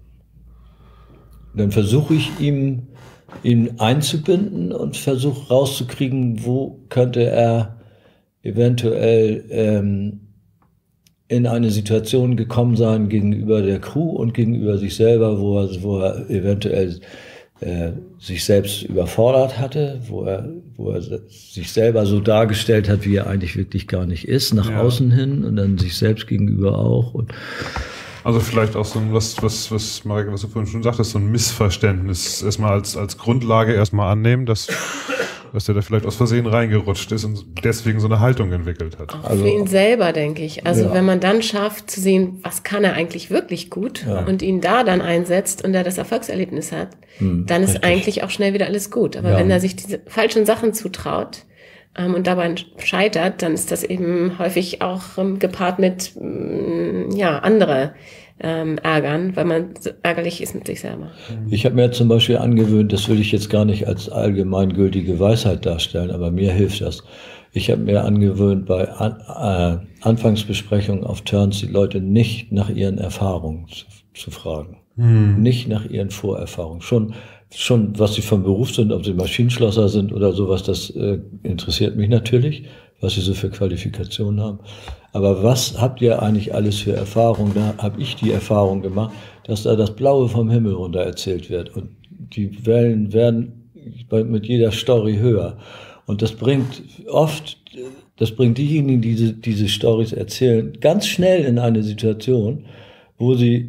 Dann versuche ich ihm, ihn einzubinden und versuche rauszukriegen, wo könnte er eventuell ähm, in eine Situation gekommen sein gegenüber der Crew und gegenüber sich selber, wo er, wo er eventuell äh, sich selbst überfordert hatte, wo er, wo er sich selber so dargestellt hat, wie er eigentlich wirklich gar nicht ist, nach ja. außen hin und dann sich selbst gegenüber auch. Und also vielleicht auch so ein, was, was, was, Marek, was du vorhin schon sagtest, so ein Missverständnis erstmal als, als Grundlage erstmal annehmen, dass, dass der da vielleicht aus Versehen reingerutscht ist und deswegen so eine Haltung entwickelt hat. Auch also, für ihn selber, denke ich. Also ja. wenn man dann schafft zu sehen, was kann er eigentlich wirklich gut ja. und ihn da dann einsetzt und er das Erfolgserlebnis hat, hm, dann ist richtig. Eigentlich auch schnell wieder alles gut. Aber ja. wenn er sich diese falschen Sachen zutraut, ähm, und dabei scheitert, dann ist das eben häufig auch ähm, gepaart mit ähm, ja andere ähm, Ärgern, weil man so ärgerlich ist mit sich selber. Ich habe mir zum Beispiel angewöhnt, das will ich jetzt gar nicht als allgemeingültige Weisheit darstellen, aber mir hilft das. Ich habe mir angewöhnt, bei An äh, Anfangsbesprechungen auf Turns die Leute nicht nach ihren Erfahrungen zu, zu fragen. Hm. Nicht nach ihren Vorerfahrungen. Schon Schon, was sie vom Beruf sind, ob sie Maschinenschlosser sind oder sowas, das äh, interessiert mich natürlich, was sie so für Qualifikationen haben. Aber was habt ihr eigentlich alles für Erfahrungen? Da habe ich die Erfahrung gemacht, dass da das Blaue vom Himmel runter erzählt wird. Und die Wellen werden mit jeder Story höher. Und das bringt oft, das bringt diejenigen, die diese, diese Storys erzählen, ganz schnell in eine Situation, wo sie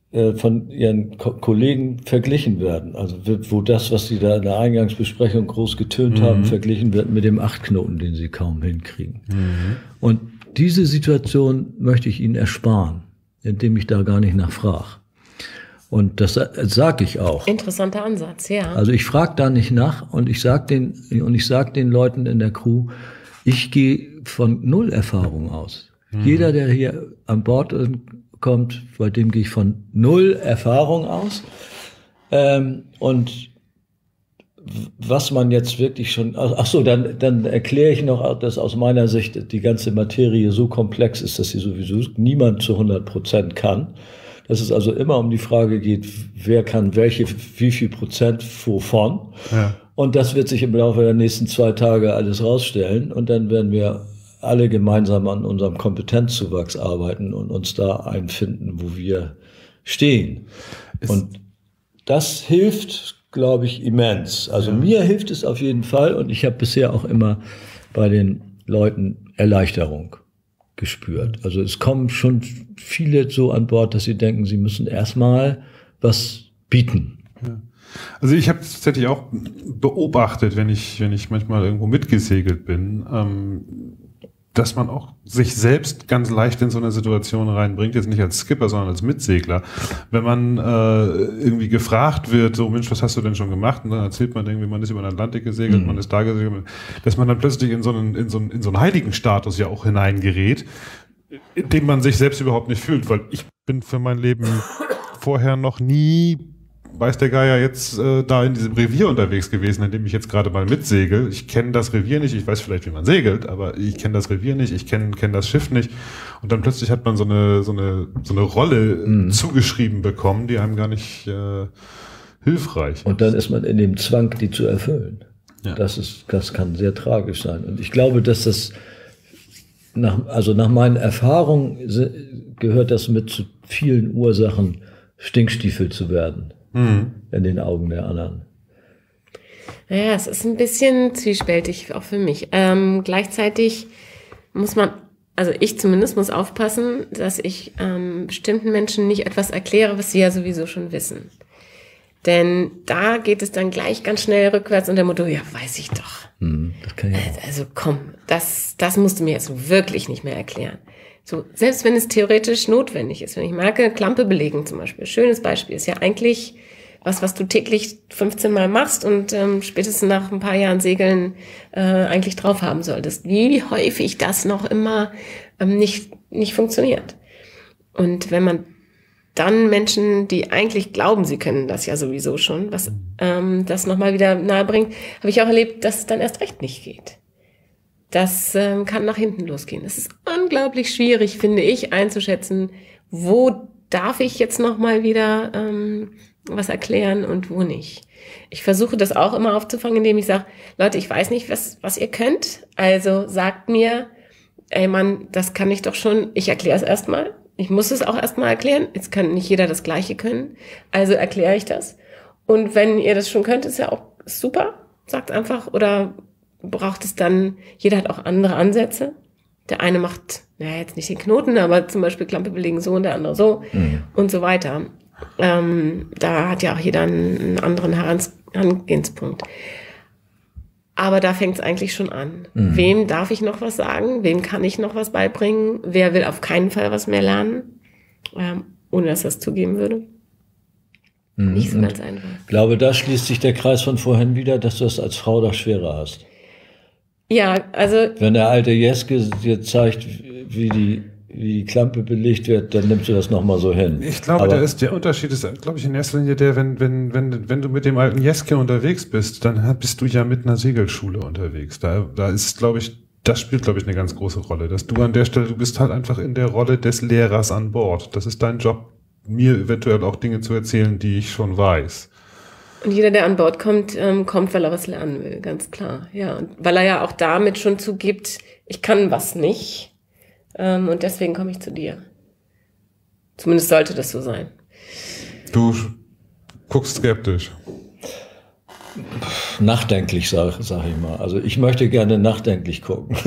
von ihren Ko Kollegen verglichen werden. Also wo das, was sie da in der Eingangsbesprechung groß getönt mhm. haben, verglichen wird mit dem Achtknoten, den sie kaum hinkriegen. Mhm. Und diese Situation möchte ich ihnen ersparen, indem ich da gar nicht nachfrage. Und das sage ich auch. Interessanter Ansatz, ja. Also ich frage da nicht nach und ich sage den, und ich sage den Leuten in der Crew, ich gehe von null Erfahrung aus. Mhm. Jeder, der hier an Bord ist, kommt, bei dem gehe ich von null Erfahrung aus. Ähm, und was man jetzt wirklich schon, ach so, dann, dann erkläre ich noch, dass aus meiner Sicht die ganze Materie so komplex ist, dass sie sowieso niemand zu hundert Prozent kann. Dass es also immer um die Frage geht, wer kann welche, wie viel Prozent wovon. Ja. Und das wird sich im Laufe der nächsten zwei Tage alles rausstellen. Und dann werden wir alle gemeinsam an unserem Kompetenzzuwachs arbeiten und uns da einfinden, wo wir stehen. Ist und das hilft, glaube ich, immens. Also ja. mir hilft es auf jeden Fall und ich habe bisher auch immer bei den Leuten Erleichterung gespürt. Also es kommen schon viele so an Bord, dass sie denken, sie müssen erstmal was bieten. Ja. Also ich habe tatsächlich auch beobachtet, wenn ich, wenn ich manchmal irgendwo mitgesegelt bin, ähm, dass man auch sich selbst ganz leicht in so eine Situation reinbringt, jetzt nicht als Skipper, sondern als Mitsegler. Wenn man äh, irgendwie gefragt wird, so Mensch, was hast du denn schon gemacht? Und dann erzählt man irgendwie, man ist über den Atlantik gesegelt, mhm. man ist da gesegelt, dass man dann plötzlich in so einen, in so einen, in so einen heiligen Status ja auch hineingerät, in dem man sich selbst überhaupt nicht fühlt, weil ich bin für mein Leben vorher noch nie, weiß der Geier, jetzt äh, da in diesem Revier unterwegs gewesen, in dem ich jetzt gerade mal mitsegel. Ich kenne das Revier nicht, ich weiß vielleicht, wie man segelt, aber ich kenne das Revier nicht, ich kenne kenn das Schiff nicht. Und dann plötzlich hat man so eine, so eine, so eine Rolle mhm. zugeschrieben bekommen, die einem gar nicht äh, hilfreich ist. Und dann ist man in dem Zwang, die zu erfüllen. Ja. Das ist, das kann sehr tragisch sein. Und ich glaube, dass das nach, also nach meinen Erfahrungen gehört das mit zu vielen Ursachen, Stinkstiefel zu werden. Mhm. In den Augen der anderen. Naja, es ist ein bisschen zwiespältig, auch für mich. Ähm, gleichzeitig muss man, also ich zumindest muss aufpassen, dass ich ähm, bestimmten Menschen nicht etwas erkläre, was sie ja sowieso schon wissen. Denn da geht es dann gleich ganz schnell rückwärts unter dem Motto, ja, weiß ich doch. Mhm, das kann ich auch. Also komm, das, das musst du mir jetzt wirklich nicht mehr erklären. So, selbst wenn es theoretisch notwendig ist, wenn ich merke, Klampe belegen zum Beispiel, schönes Beispiel, ist ja eigentlich was, was du täglich fünfzehn Mal machst und ähm, spätestens nach ein paar Jahren Segeln äh, eigentlich drauf haben solltest. Wie häufig das noch immer ähm, nicht nicht funktioniert. Und wenn man dann Menschen, die eigentlich glauben, sie können das ja sowieso schon, was ähm, das nochmal wieder nahe bringt, habe ich auch erlebt, dass es dann erst recht nicht geht. Das ähm, kann nach hinten losgehen. Es ist unglaublich schwierig, finde ich, einzuschätzen, wo darf ich jetzt noch mal wieder ähm, was erklären und wo nicht. Ich versuche das auch immer aufzufangen, indem ich sage, Leute, ich weiß nicht, was was ihr könnt, also sagt mir, ey Mann, das kann ich doch schon, ich erkläre es erstmal. Ich muss es auch erstmal erklären. Jetzt kann nicht jeder das Gleiche können. Also erkläre ich das. Und wenn ihr das schon könnt, ist ja auch super. Sagt einfach. Oder braucht es dann, jeder hat auch andere Ansätze. Der eine macht, naja, jetzt nicht den Knoten, aber zum Beispiel Klampe belegen so und der andere so mhm. und so weiter. Ähm, da hat ja auch jeder einen, einen anderen Herangehenspunkt. Aber da fängt es eigentlich schon an. Mhm. Wem darf ich noch was sagen? Wem kann ich noch was beibringen? Wer will auf keinen Fall was mehr lernen? Ähm, ohne dass er es zugeben würde. Mhm. Nicht so Und ganz einfach. Ich glaube, da schließt sich der Kreis von vorhin wieder, dass du es als Frau doch schwerer hast. Ja, also... Wenn der alte Jeske dir zeigt, wie die, wie die Klampe belegt wird, dann nimmst du das nochmal so hin. Ich glaube, Aber der, ist, der Unterschied ist, glaube ich, in erster Linie der, wenn, wenn, wenn, wenn du mit dem alten Jeske unterwegs bist, dann bist du ja mit einer Segelschule unterwegs. Da, da ist, glaube ich, das spielt, glaube ich, eine ganz große Rolle. Dass du an der Stelle, du bist halt einfach in der Rolle des Lehrers an Bord. Das ist dein Job, mir eventuell auch Dinge zu erzählen, die ich schon weiß. Und jeder, der an Bord kommt, ähm, kommt, weil er was lernen will, ganz klar. Ja, und weil er ja auch damit schon zugibt, ich kann was nicht. Ähm, und deswegen komme ich zu dir. Zumindest sollte das so sein. Du guckst skeptisch. Nachdenklich, sag, sag ich mal. Also ich möchte gerne nachdenklich gucken.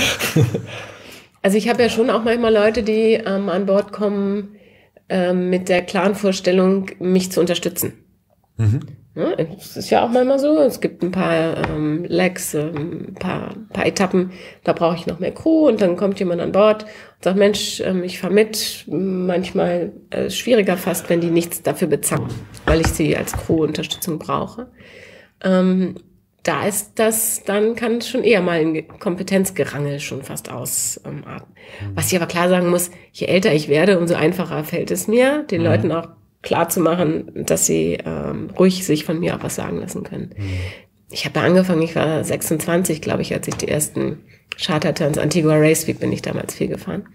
Also ich habe ja schon auch manchmal Leute, die ähm, an Bord kommen ähm, mit der klaren Vorstellung, mich zu unterstützen. Mhm. Ja, es ist ja auch manchmal so, es gibt ein paar ähm, Legs, ähm, ein paar, paar Etappen, da brauche ich noch mehr Crew und dann kommt jemand an Bord und sagt, Mensch, ähm, ich fahre mit, manchmal äh, schwieriger fast, wenn die nichts dafür bezahlen, weil ich sie als Crew-Unterstützung brauche. Ähm, da ist das, dann kann es schon eher mal ein Kompetenzgerangel schon fast ausarten. Ähm, mhm. Was ich aber klar sagen muss, je älter ich werde, umso einfacher fällt es mir, den mhm. Leuten auch klar zu machen, dass sie ähm, ruhig sich von mir auch was sagen lassen können. Mhm. Ich habe ja angefangen, ich war sechsundzwanzig, glaube ich, als ich die ersten Charterturns, Antigua Race Week bin ich damals viel gefahren.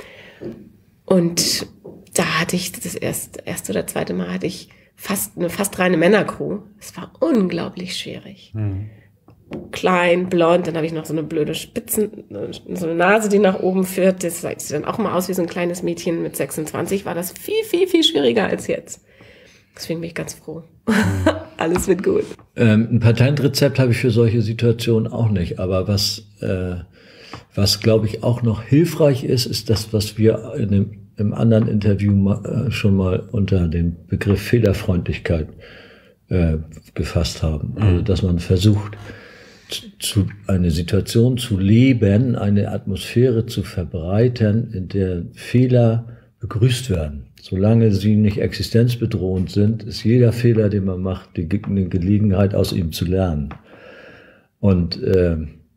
Und da hatte ich das erste, erste oder zweite Mal hatte ich fast eine fast reine Männercrew. Es war unglaublich schwierig. Mhm. Klein, blond, dann habe ich noch so eine blöde Spitzen, so eine Nase, die nach oben führt. Das sieht dann auch mal aus wie so ein kleines Mädchen mit sechsundzwanzig. War das viel, viel, viel schwieriger als jetzt. Deswegen bin ich ganz froh. Mhm. Alles wird gut. Ähm, ein Patentrezept habe ich für solche Situationen auch nicht. Aber was, äh, was glaube ich auch noch hilfreich ist, ist das, was wir in dem, im anderen Interview ma, äh, schon mal unter dem Begriff Fehlerfreundlichkeit äh, gefasst haben. Mhm. Also, dass man versucht, zu, eine Situation zu leben, eine Atmosphäre zu verbreiten, in der Fehler begrüßt werden. Solange sie nicht existenzbedrohend sind, ist jeder Fehler, den man macht, die, eine Gelegenheit, aus ihm zu lernen. Und äh,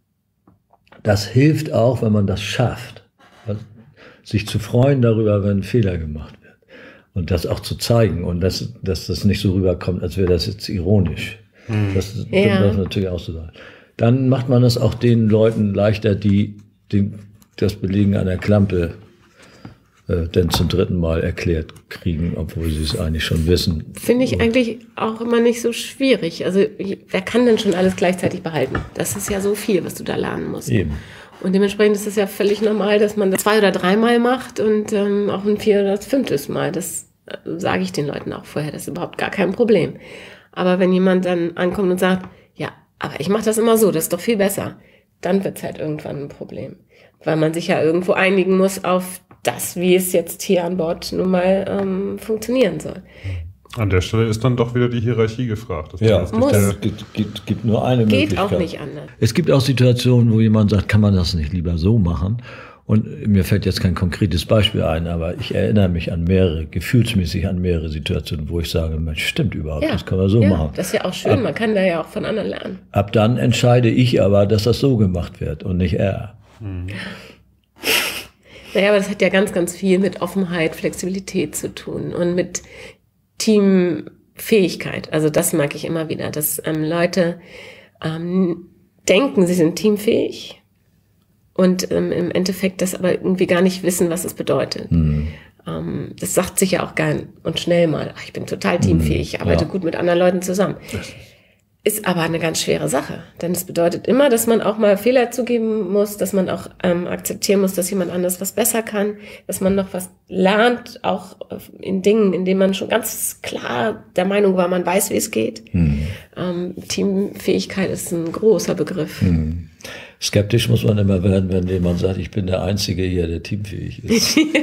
das hilft auch, wenn man das schafft, sich zu freuen darüber, wenn ein Fehler gemacht wird. Und das auch zu zeigen und dass, dass das nicht so rüberkommt, als wäre das jetzt ironisch. Mhm. Das ja. darf natürlich auch so sein. Dann macht man es auch den Leuten leichter, die, die das Belegen einer Klampe äh, denn zum dritten Mal erklärt kriegen, obwohl sie es eigentlich schon wissen. Finde ich eigentlich auch immer nicht so schwierig. Also wer kann denn schon alles gleichzeitig behalten? Das ist ja so viel, was du da lernen musst. Eben. Und dementsprechend ist es ja völlig normal, dass man das zwei oder dreimal macht und ähm, auch ein vier oder fünftes Mal. Das äh, sage ich den Leuten auch vorher. Das ist überhaupt gar kein Problem. Aber wenn jemand dann ankommt und sagt, ja, aber ich mache das immer so, das ist doch viel besser, dann wird es halt irgendwann ein Problem. Weil man sich ja irgendwo einigen muss auf das, wie es jetzt hier an Bord nun mal ähm, funktionieren soll. An der Stelle ist dann doch wieder die Hierarchie gefragt. Das ja, es gibt, gibt, gibt nur eine Geht Möglichkeit. Geht auch nicht anders. Es gibt auch Situationen, wo jemand sagt, kann man das nicht lieber so machen? Und mir fällt jetzt kein konkretes Beispiel ein, aber ich erinnere mich an mehrere, gefühlsmäßig an mehrere Situationen, wo ich sage, Mensch, stimmt überhaupt, ja, das kann man so ja, machen. Das ist ja auch schön, ab, man kann da ja auch von anderen lernen. Ab dann entscheide ich aber, dass das so gemacht wird und nicht er. Mhm. Naja, aber das hat ja ganz, ganz viel mit Offenheit, Flexibilität zu tun und mit Teamfähigkeit. Also das mag ich immer wieder, dass ähm, Leute ähm, denken, sie sind teamfähig und ähm, im Endeffekt das aber irgendwie gar nicht wissen, was es bedeutet. Mhm. Ähm, das sagt sich ja auch gern und schnell mal, ach, ich bin total teamfähig, ich arbeite ja. gut mit anderen Leuten zusammen. Ist aber eine ganz schwere Sache, denn es bedeutet immer, dass man auch mal Fehler zugeben muss, dass man auch ähm, akzeptieren muss, dass jemand anders was besser kann, dass man noch was lernt, auch in Dingen, in denen man schon ganz klar der Meinung war, man weiß, wie es geht. Hm. Ähm, Teamfähigkeit ist ein großer Begriff. Hm. Skeptisch muss man immer werden, wenn jemand sagt, ich bin der Einzige hier, der teamfähig ist. Ja.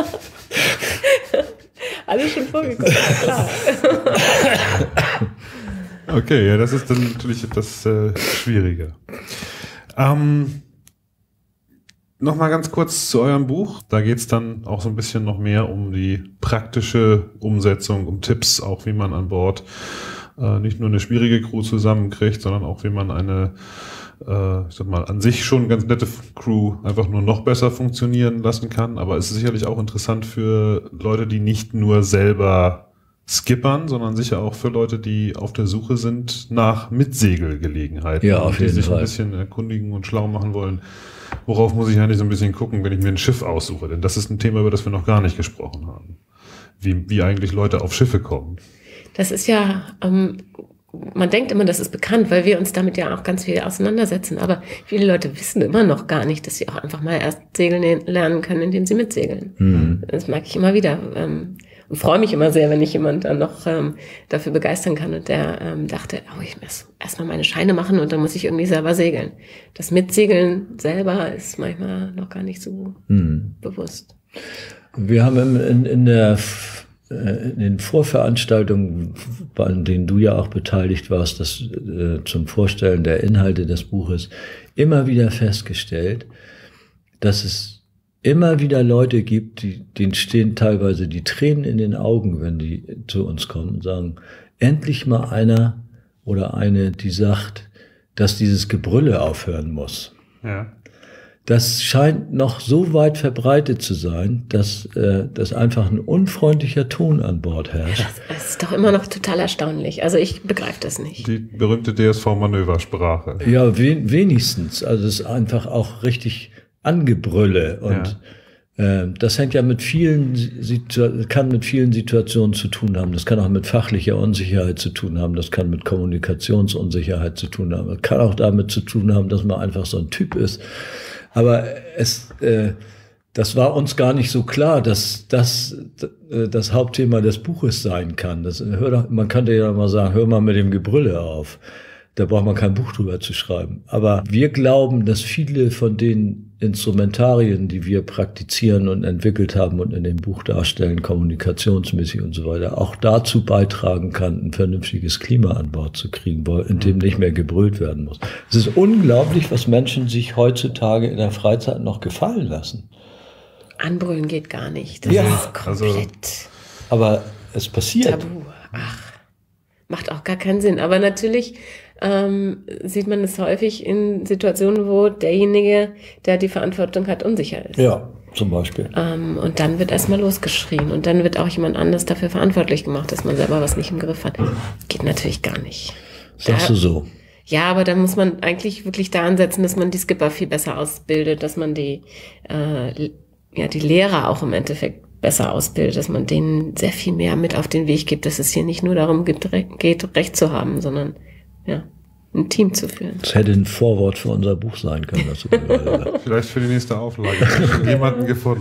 Alles schon vorgekommen, klar. Okay, ja, das ist dann natürlich etwas äh, schwieriger. Ähm, Nochmal ganz kurz zu eurem Buch. Da geht es dann auch so ein bisschen noch mehr um die praktische Umsetzung, um Tipps, auch wie man an Bord äh, nicht nur eine schwierige Crew zusammenkriegt, sondern auch wie man eine, äh, ich sag mal, an sich schon ganz nette Crew einfach nur noch besser funktionieren lassen kann. Aber es ist sicherlich auch interessant für Leute, die nicht nur selber skippern, sondern sicher auch für Leute, die auf der Suche sind nach Mitsegelgelegenheiten. Ja, auf jeden die sich Fall. ein bisschen erkundigen und schlau machen wollen. Worauf muss ich eigentlich so ein bisschen gucken, wenn ich mir ein Schiff aussuche? Denn das ist ein Thema, über das wir noch gar nicht gesprochen haben. Wie, wie eigentlich Leute auf Schiffe kommen. Das ist ja, ähm, man denkt immer, das ist bekannt, weil wir uns damit ja auch ganz viel auseinandersetzen. Aber viele Leute wissen immer noch gar nicht, dass sie auch einfach mal erst segeln lernen können, indem sie mitsegeln. Mhm. Das merke ich immer wieder. Ähm, Und freue mich immer sehr, wenn ich jemanden dann noch ähm, dafür begeistern kann. Und der ähm, dachte, oh, ich muss erstmal meine Scheine machen und dann muss ich irgendwie selber segeln. Das Mitsegeln selber ist manchmal noch gar nicht so hm. bewusst. Wir haben in, in, der, in den Vorveranstaltungen, an denen du ja auch beteiligt warst, das, äh, zum Vorstellen der Inhalte des Buches, immer wieder festgestellt, dass es immer wieder Leute gibt, die, denen stehen teilweise die Tränen in den Augen, wenn die zu uns kommen und sagen, endlich mal einer oder eine, die sagt, dass dieses Gebrülle aufhören muss. Ja. Das scheint noch so weit verbreitet zu sein, dass, äh, dass einfach ein unfreundlicher Ton an Bord herrscht. Das ist doch immer noch total erstaunlich. Also ich begreife das nicht. Die berühmte D S V-Manöversprache. Ja, we- wenigstens. Also es ist einfach auch richtig Angebrülle und ja. äh, das hängt ja mit vielen Situ- kann mit vielen Situationen zu tun haben. Das kann auch mit fachlicher Unsicherheit zu tun haben. Das kann mit Kommunikationsunsicherheit zu tun haben. Das kann auch damit zu tun haben, dass man einfach so ein Typ ist. Aber es, äh, das war uns gar nicht so klar, dass das äh, das Hauptthema des Buches sein kann. Das, hör doch, man könnte ja mal sagen, hör mal mit dem Gebrülle auf. Da braucht man kein Buch drüber zu schreiben. Aber wir glauben, dass viele von den Instrumentarien, die wir praktizieren und entwickelt haben und in dem Buch darstellen, kommunikationsmäßig und so weiter, auch dazu beitragen kann, ein vernünftiges Klima an Bord zu kriegen, in dem nicht mehr gebrüllt werden muss. Es ist unglaublich, was Menschen sich heutzutage in der Freizeit noch gefallen lassen. Anbrüllen geht gar nicht. Das ja, ist komplett also, aber es passiert. Tabu. Ach, macht auch gar keinen Sinn. Aber natürlich ähm, sieht man es häufig in Situationen, wo derjenige, der die Verantwortung hat, unsicher ist. Ja, zum Beispiel. Ähm, und dann wird erstmal losgeschrien und dann wird auch jemand anders dafür verantwortlich gemacht, dass man selber was nicht im Griff hat. Geht natürlich gar nicht. Sagst da, du so? Ja, aber da muss man eigentlich wirklich da ansetzen, dass man die Skipper viel besser ausbildet, dass man die, äh, ja, die Lehrer auch im Endeffekt besser ausbildet, dass man denen sehr viel mehr mit auf den Weg gibt, dass es hier nicht nur darum geht, Recht zu haben, sondern ja, ein Team zu führen. Das hätte ein Vorwort für unser Buch sein können. Das Vielleicht für die nächste Auflage. Ich habe schon jemanden gefunden.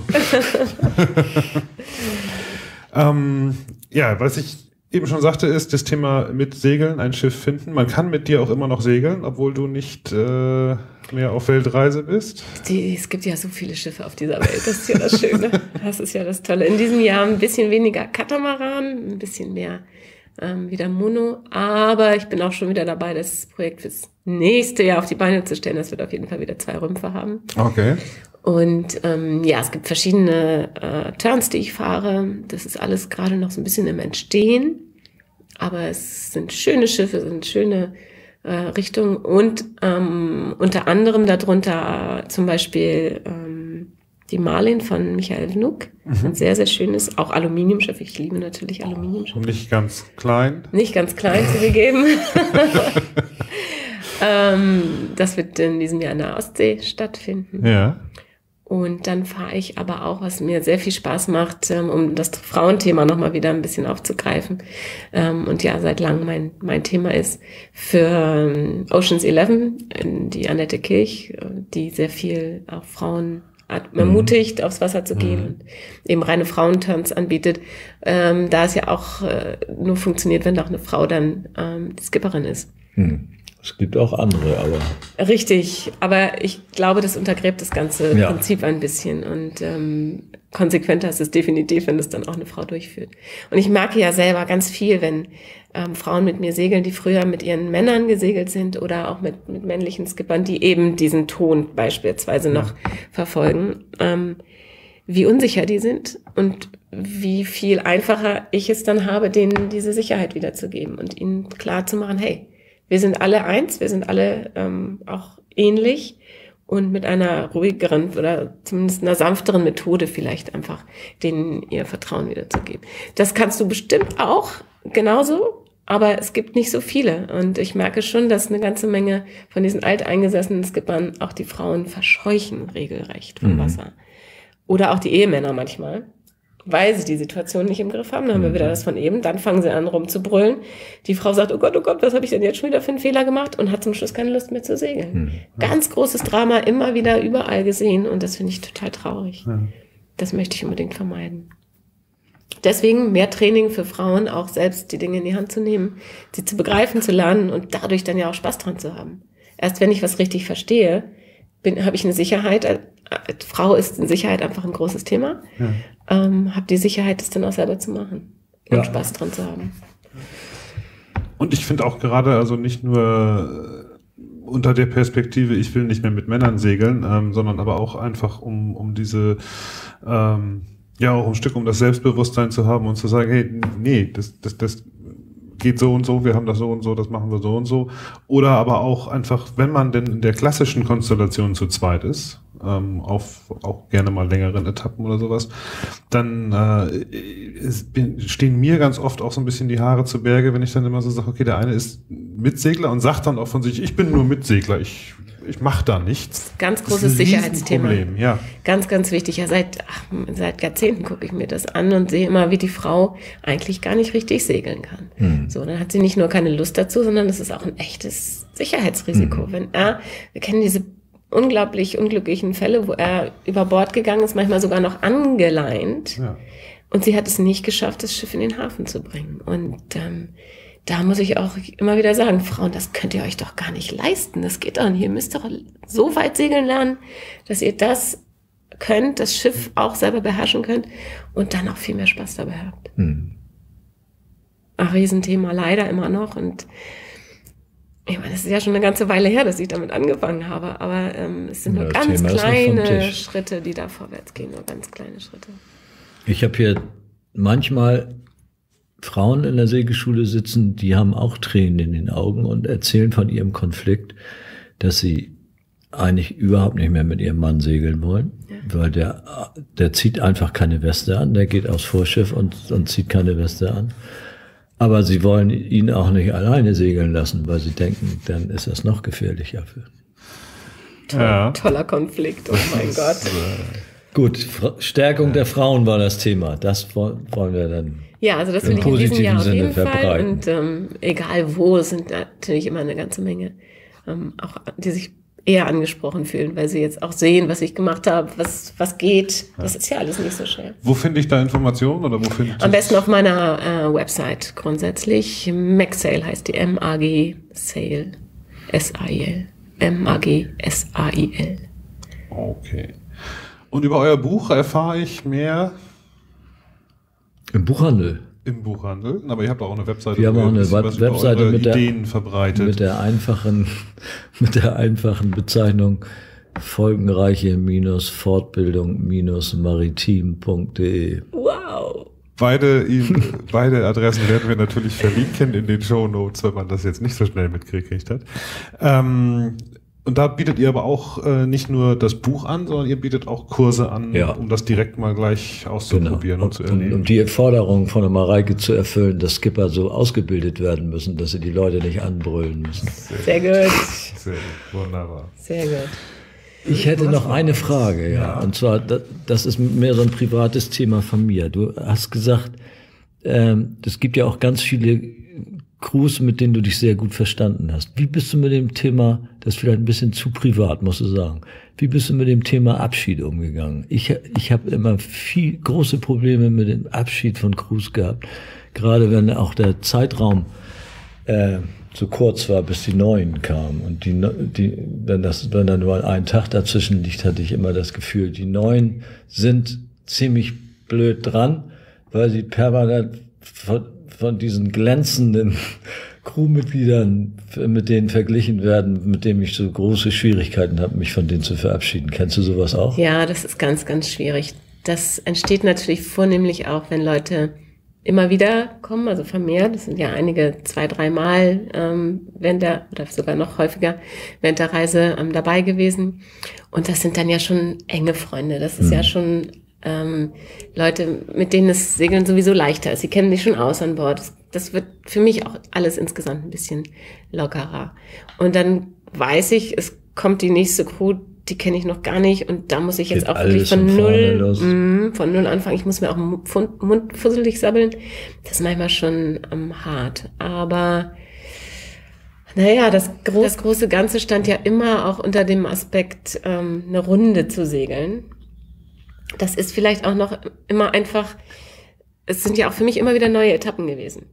ähm, ja, was ich eben schon sagte, ist das Thema mit Segeln, ein Schiff finden. Man kann mit dir auch immer noch segeln, obwohl du nicht äh, mehr auf Weltreise bist. Die, es gibt ja so viele Schiffe auf dieser Welt, das ist ja das Schöne. Das ist ja das Tolle. In diesem Jahr ein bisschen weniger Katamaran, ein bisschen mehr ähm, wieder Mono, aber ich bin auch schon wieder dabei, das Projekt fürs nächste Jahr auf die Beine zu stellen. Das wird auf jeden Fall wieder zwei Rümpfe haben. Okay. Und ähm, ja, es gibt verschiedene äh, Turns, die ich fahre. Das ist alles gerade noch so ein bisschen im Entstehen. Aber es sind schöne Schiffe, sind schöne äh, Richtungen. Und ähm, unter anderem darunter zum Beispiel ähm, die Marlin von Michael Wnuk. Mhm. Ein sehr, sehr schönes, auch Aluminiumschiff. Ich liebe natürlich Aluminiumschiffe. Nicht ganz klein. Nicht ganz klein zugegeben. ähm, das wird in diesem Jahr in der Ostsee stattfinden. Ja. Und dann fahre ich aber auch, was mir sehr viel Spaß macht, um das Frauenthema nochmal wieder ein bisschen aufzugreifen. Und ja, seit langem mein, mein Thema ist für Oceans Eleven, die Annette Kirch, die sehr viel auch Frauen ermutigt, mhm. aufs Wasser zu gehen mhm. und eben reine Frauentanz anbietet. Ähm, da es ja auch äh, nur funktioniert, wenn auch eine Frau dann ähm, die Skipperin ist. Hm. Es gibt auch andere, aber... Richtig, aber ich glaube, das untergräbt das ganze ja. Prinzip ein bisschen und ähm, konsequenter ist es definitiv, wenn das dann auch eine Frau durchführt. Und ich merke ja selber ganz viel, wenn ähm, Frauen mit mir segeln, die früher mit ihren Männern gesegelt sind oder auch mit, mit männlichen Skippern, die eben diesen Ton beispielsweise ja. noch verfolgen, ähm, wie unsicher die sind und wie viel einfacher ich es dann habe, denen diese Sicherheit wiederzugeben und ihnen klar zu machen, hey, wir sind alle eins, wir sind alle ähm, auch ähnlich und mit einer ruhigeren oder zumindest einer sanfteren Methode vielleicht einfach denen ihr Vertrauen wiederzugeben. Das kannst du bestimmt auch genauso, aber es gibt nicht so viele. Und ich merke schon, dass eine ganze Menge von diesen alteingesessenen Skippern auch die Frauen verscheuchen regelrecht vom mhm. Wasser. Oder auch die Ehemänner manchmal, weil sie die Situation nicht im Griff haben. Dann haben wir wieder das von eben. Dann fangen sie an rumzubrüllen. Die Frau sagt, oh Gott, oh Gott, was habe ich denn jetzt schon wieder für einen Fehler gemacht? Und hat zum Schluss keine Lust mehr zu segeln. Mhm. Ganz großes Drama, immer wieder überall gesehen. Und das finde ich total traurig. Ja. Das möchte ich unbedingt vermeiden. Deswegen mehr Training für Frauen, auch selbst die Dinge in die Hand zu nehmen, sie zu begreifen, zu lernen und dadurch dann ja auch Spaß dran zu haben. Erst wenn ich was richtig verstehe, bin, habe ich eine Sicherheit. Als Frau ist in Sicherheit einfach ein großes Thema. Ja. Ähm, habe die Sicherheit, das dann auch selber zu machen und ja. Spaß dran zu haben. Und ich finde auch gerade, also nicht nur unter der Perspektive, ich will nicht mehr mit Männern segeln, ähm, sondern aber auch einfach um, um diese, ähm, ja auch ein Stück um das Selbstbewusstsein zu haben und zu sagen, hey, nee, das, das, das geht so und so, wir haben das so und so, das machen wir so und so. Oder aber auch einfach, wenn man denn in der klassischen Konstellation zu zweit ist, ähm, auf auch gerne mal längeren Etappen oder sowas, dann äh, es, stehen mir ganz oft auch so ein bisschen die Haare zu Berge, wenn ich dann immer so sage, okay, der eine ist Mitsegler und sagt dann auch von sich, ich bin nur Mitsegler, ich ich mache da nichts. Ganz großes Sicherheitsthema. Ja. Ganz, ganz wichtig. Ja, seit, ach, seit Jahrzehnten gucke ich mir das an und sehe immer, wie die Frau eigentlich gar nicht richtig segeln kann. Mhm. So, dann hat sie nicht nur keine Lust dazu, sondern es ist auch ein echtes Sicherheitsrisiko. Mhm. Wenn er, wir kennen diese unglaublich unglücklichen Fälle, wo er über Bord gegangen ist, manchmal sogar noch angeleint. Ja. Und sie hat es nicht geschafft, das Schiff in den Hafen zu bringen. Und ähm, da muss ich auch immer wieder sagen, Frauen, das könnt ihr euch doch gar nicht leisten. Das geht doch nicht. Ihr müsst doch so weit segeln lernen, dass ihr das könnt, das Schiff auch selber beherrschen könnt und dann auch viel mehr Spaß dabei habt. Hm. Ein Riesenthema, leider immer noch. Und ich meine, es ist ja schon eine ganze Weile her, dass ich damit angefangen habe. Aber ähm, es sind ja, nur ganz Thema kleine Schritte, die da vorwärts gehen. Nur ganz kleine Schritte. Ich habe hier manchmal Frauen in der Segelschule sitzen, die haben auch Tränen in den Augen und erzählen von ihrem Konflikt, dass sie eigentlich überhaupt nicht mehr mit ihrem Mann segeln wollen, ja. weil der, der zieht einfach keine Weste an, der geht aufs Vorschiff und, und zieht keine Weste an. Aber sie wollen ihn auch nicht alleine segeln lassen, weil sie denken, dann ist das noch gefährlicher für ihn. Toll, ja. Toller Konflikt, oh mein Gott. Gut, Stärkung der Frauen war das Thema. Das wollen wir dann. Ja, also das will ich in diesem Jahr auf jeden Fall. Und ähm, egal wo, es sind natürlich immer eine ganze Menge, ähm, auch die sich eher angesprochen fühlen, weil sie jetzt auch sehen, was ich gemacht habe, was was geht. Das ist ja alles nicht so schwer. Wo finde ich da Informationen oder wo finde ich Am besten auf meiner äh, Website grundsätzlich. MagSail heißt die M A G Sail S A I L. M A G S A I L. Okay. Und über euer Buch erfahre ich mehr im Buchhandel. Im Buchhandel, aber ihr habt auch eine Webseite. Wir haben auch eine Webseite mit der, Ideen verbreitet. mit der einfachen, mit der einfachen Bezeichnung folgenreiche Fortbildung maritim punkt de. Wow! Beide, beide Adressen werden wir natürlich verlinken in den Shownotes, wenn man das jetzt nicht so schnell mitgekriegt hat. Ähm, Und da bietet ihr aber auch äh, nicht nur das Buch an, sondern ihr bietet auch Kurse an, ja. um das direkt mal gleich auszuprobieren genau. und, und zu erleben. Um, um die Forderung von der Mareike zu erfüllen, dass Skipper so ausgebildet werden müssen, dass sie die Leute nicht anbrüllen müssen. Sehr, Sehr gut. Sehr gut, wunderbar. Sehr gut. Ich hätte noch eine Frage, ja. Und zwar, das ist mehr so ein privates Thema von mir. Du hast gesagt, ähm, es gibt ja auch ganz viele Crews, mit denen du dich sehr gut verstanden hast. Wie bist du mit dem Thema, das ist vielleicht ein bisschen zu privat, musst du sagen, wie bist du mit dem Thema Abschied umgegangen? Ich, ich habe immer viel große Probleme mit dem Abschied von Crews gehabt, gerade wenn auch der Zeitraum äh, so kurz war, bis die Neuen kamen. Und die, die, wenn das, wenn da nur ein Tag dazwischen liegt, hatte ich immer das Gefühl, die Neuen sind ziemlich blöd dran, weil sie permanent von, von diesen glänzenden Crewmitgliedern, mit denen verglichen werden, mit denen ich so große Schwierigkeiten habe, mich von denen zu verabschieden. Kennst du sowas auch? Ja, das ist ganz, ganz schwierig. Das entsteht natürlich vornehmlich auch, wenn Leute immer wieder kommen, also vermehrt. Das sind ja einige, zwei, dreimal ähm, während der, oder sogar noch häufiger während der Reise ähm, dabei gewesen. Und das sind dann ja schon enge Freunde. Das ist mhm. ja schon ähm, Leute, mit denen das Segeln sowieso leichter ist. Sie kennen sich schon aus an Bord. Das, das wird für mich auch alles insgesamt ein bisschen lockerer. Und dann weiß ich, es kommt die nächste Crew, die kenne ich noch gar nicht und da muss ich jetzt Geht auch wirklich von von null, mh, von null anfangen. Ich muss mir auch Mund, Mund fusselig sabbeln. Das ist manchmal schon ähm, hart. Aber naja, das, gro das große Ganze stand ja immer auch unter dem Aspekt, ähm, eine Runde zu segeln. Das ist vielleicht auch noch immer einfach, es sind ja auch für mich immer wieder neue Etappen gewesen.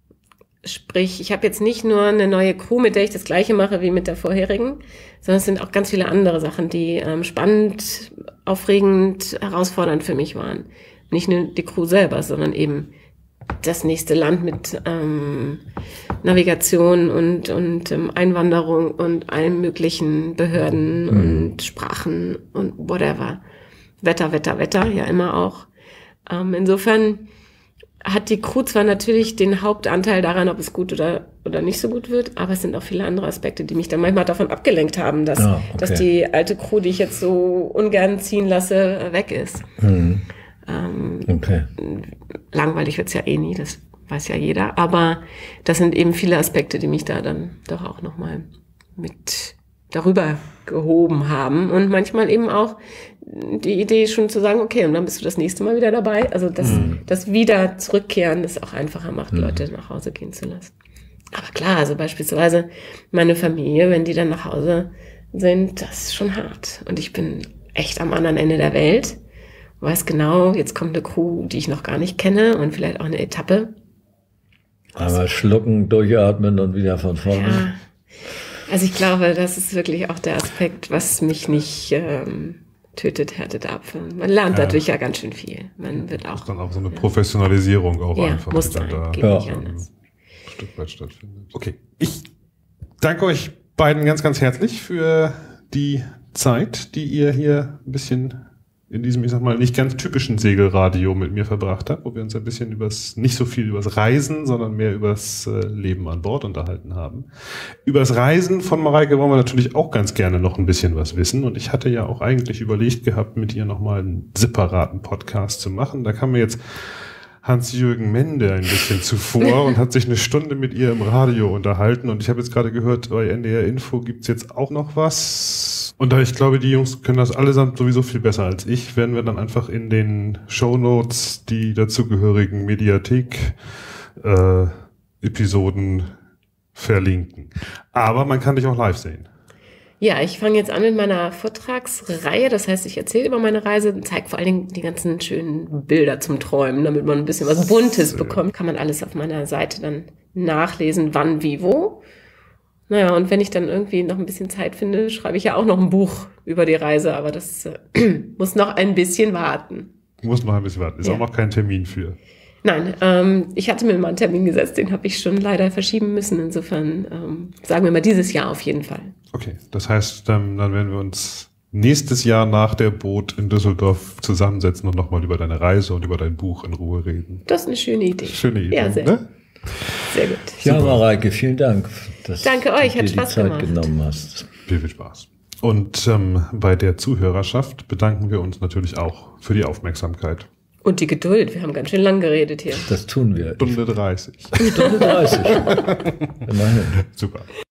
Sprich, ich habe jetzt nicht nur eine neue Crew, mit der ich das Gleiche mache wie mit der vorherigen, sondern es sind auch ganz viele andere Sachen, die ähm, spannend, aufregend, herausfordernd für mich waren. Nicht nur die Crew selber, sondern eben das nächste Land mit ähm, Navigation und, und ähm, Einwanderung und allen möglichen Behörden mhm. und Sprachen und whatever. Wetter, Wetter, Wetter, ja immer auch. Ähm, insofern hat die Crew zwar natürlich den Hauptanteil daran, ob es gut oder, oder nicht so gut wird, aber es sind auch viele andere Aspekte, die mich dann manchmal davon abgelenkt haben, dass, ja, okay. dass die alte Crew, die ich jetzt so ungern ziehen lasse, weg ist. Mhm. Ähm, okay. Langweilig wird's ja eh nie, das weiß ja jeder, aber das sind eben viele Aspekte, die mich da dann doch auch nochmal mit darüber gehoben haben und manchmal eben auch die Idee schon zu sagen, okay, und dann bist du das nächste Mal wieder dabei. Also das, mhm. das wieder zurückkehren, das auch einfacher macht, mhm. Leute nach Hause gehen zu lassen. Aber klar, also beispielsweise meine Familie, wenn die dann nach Hause sind, das ist schon hart. Und ich bin echt am anderen Ende der Welt, weiß genau, jetzt kommt eine Crew, die ich noch gar nicht kenne und vielleicht auch eine Etappe. Einmal schlucken, durchatmen und wieder von vorne. Ja. Also ich glaube, das ist wirklich auch der Aspekt, was mich nicht ähm, tötet, härtet ab. Man lernt ja. dadurch ja ganz schön viel. Man wird auch. Das ist dann auch so eine Professionalisierung auch ja, einfach, muss die dann sein, da geht ja. nicht anders. ein Stück weit stattfindet. Okay, ich danke euch beiden ganz, ganz herzlich für die Zeit, die ihr hier ein bisschen in diesem, ich sag mal, nicht ganz typischen Segelradio mit mir verbracht habt, wo wir uns ein bisschen übers, nicht so viel übers Reisen, sondern mehr übers äh, Leben an Bord unterhalten haben. Übers Reisen von Mareike wollen wir natürlich auch ganz gerne noch ein bisschen was wissen. Und ich hatte ja auch eigentlich überlegt gehabt, mit ihr nochmal einen separaten Podcast zu machen. Da kam mir jetzt Hans-Jürgen Mende ein bisschen zuvor und hat sich eine Stunde mit ihr im Radio unterhalten. Und ich habe jetzt gerade gehört, bei N D R Info gibt's jetzt auch noch was. Und da ich glaube, die Jungs können das allesamt sowieso viel besser als ich, werden wir dann einfach in den Shownotes die dazugehörigen Mediathek-Episoden äh, verlinken. Aber man kann dich auch live sehen. Ja, ich fange jetzt an mit meiner Vortragsreihe. Das heißt, ich erzähle über meine Reise und zeige vor allen Dingen die ganzen schönen Bilder zum Träumen, damit man ein bisschen was Buntes bekommt. Kann man alles auf meiner Seite dann nachlesen, wann, wie, wo. Naja, und wenn ich dann irgendwie noch ein bisschen Zeit finde, schreibe ich ja auch noch ein Buch über die Reise, aber das äh, muss noch ein bisschen warten. Muss noch ein bisschen warten. Ist ja. auch noch kein Termin für. Nein, ähm, ich hatte mir mal einen Termin gesetzt, den habe ich schon leider verschieben müssen. Insofern ähm, sagen wir mal dieses Jahr auf jeden Fall. Okay, das heißt, dann, dann werden wir uns nächstes Jahr nach der Boot in Düsseldorf zusammensetzen und nochmal über deine Reise und über dein Buch in Ruhe reden. Das ist eine schöne Idee. Schöne Idee, ja, sehr. Ne? Sehr gut. Ja, Mareike, vielen Dank, dass Danke euch, du hat dir Spaß die Zeit gemacht. genommen hast. Viel, viel Spaß. Und ähm, bei der Zuhörerschaft bedanken wir uns natürlich auch für die Aufmerksamkeit. Und die Geduld. Wir haben ganz schön lang geredet hier. Das tun wir. Stunde dreißig. Stunde dreißig. Immerhin. Super.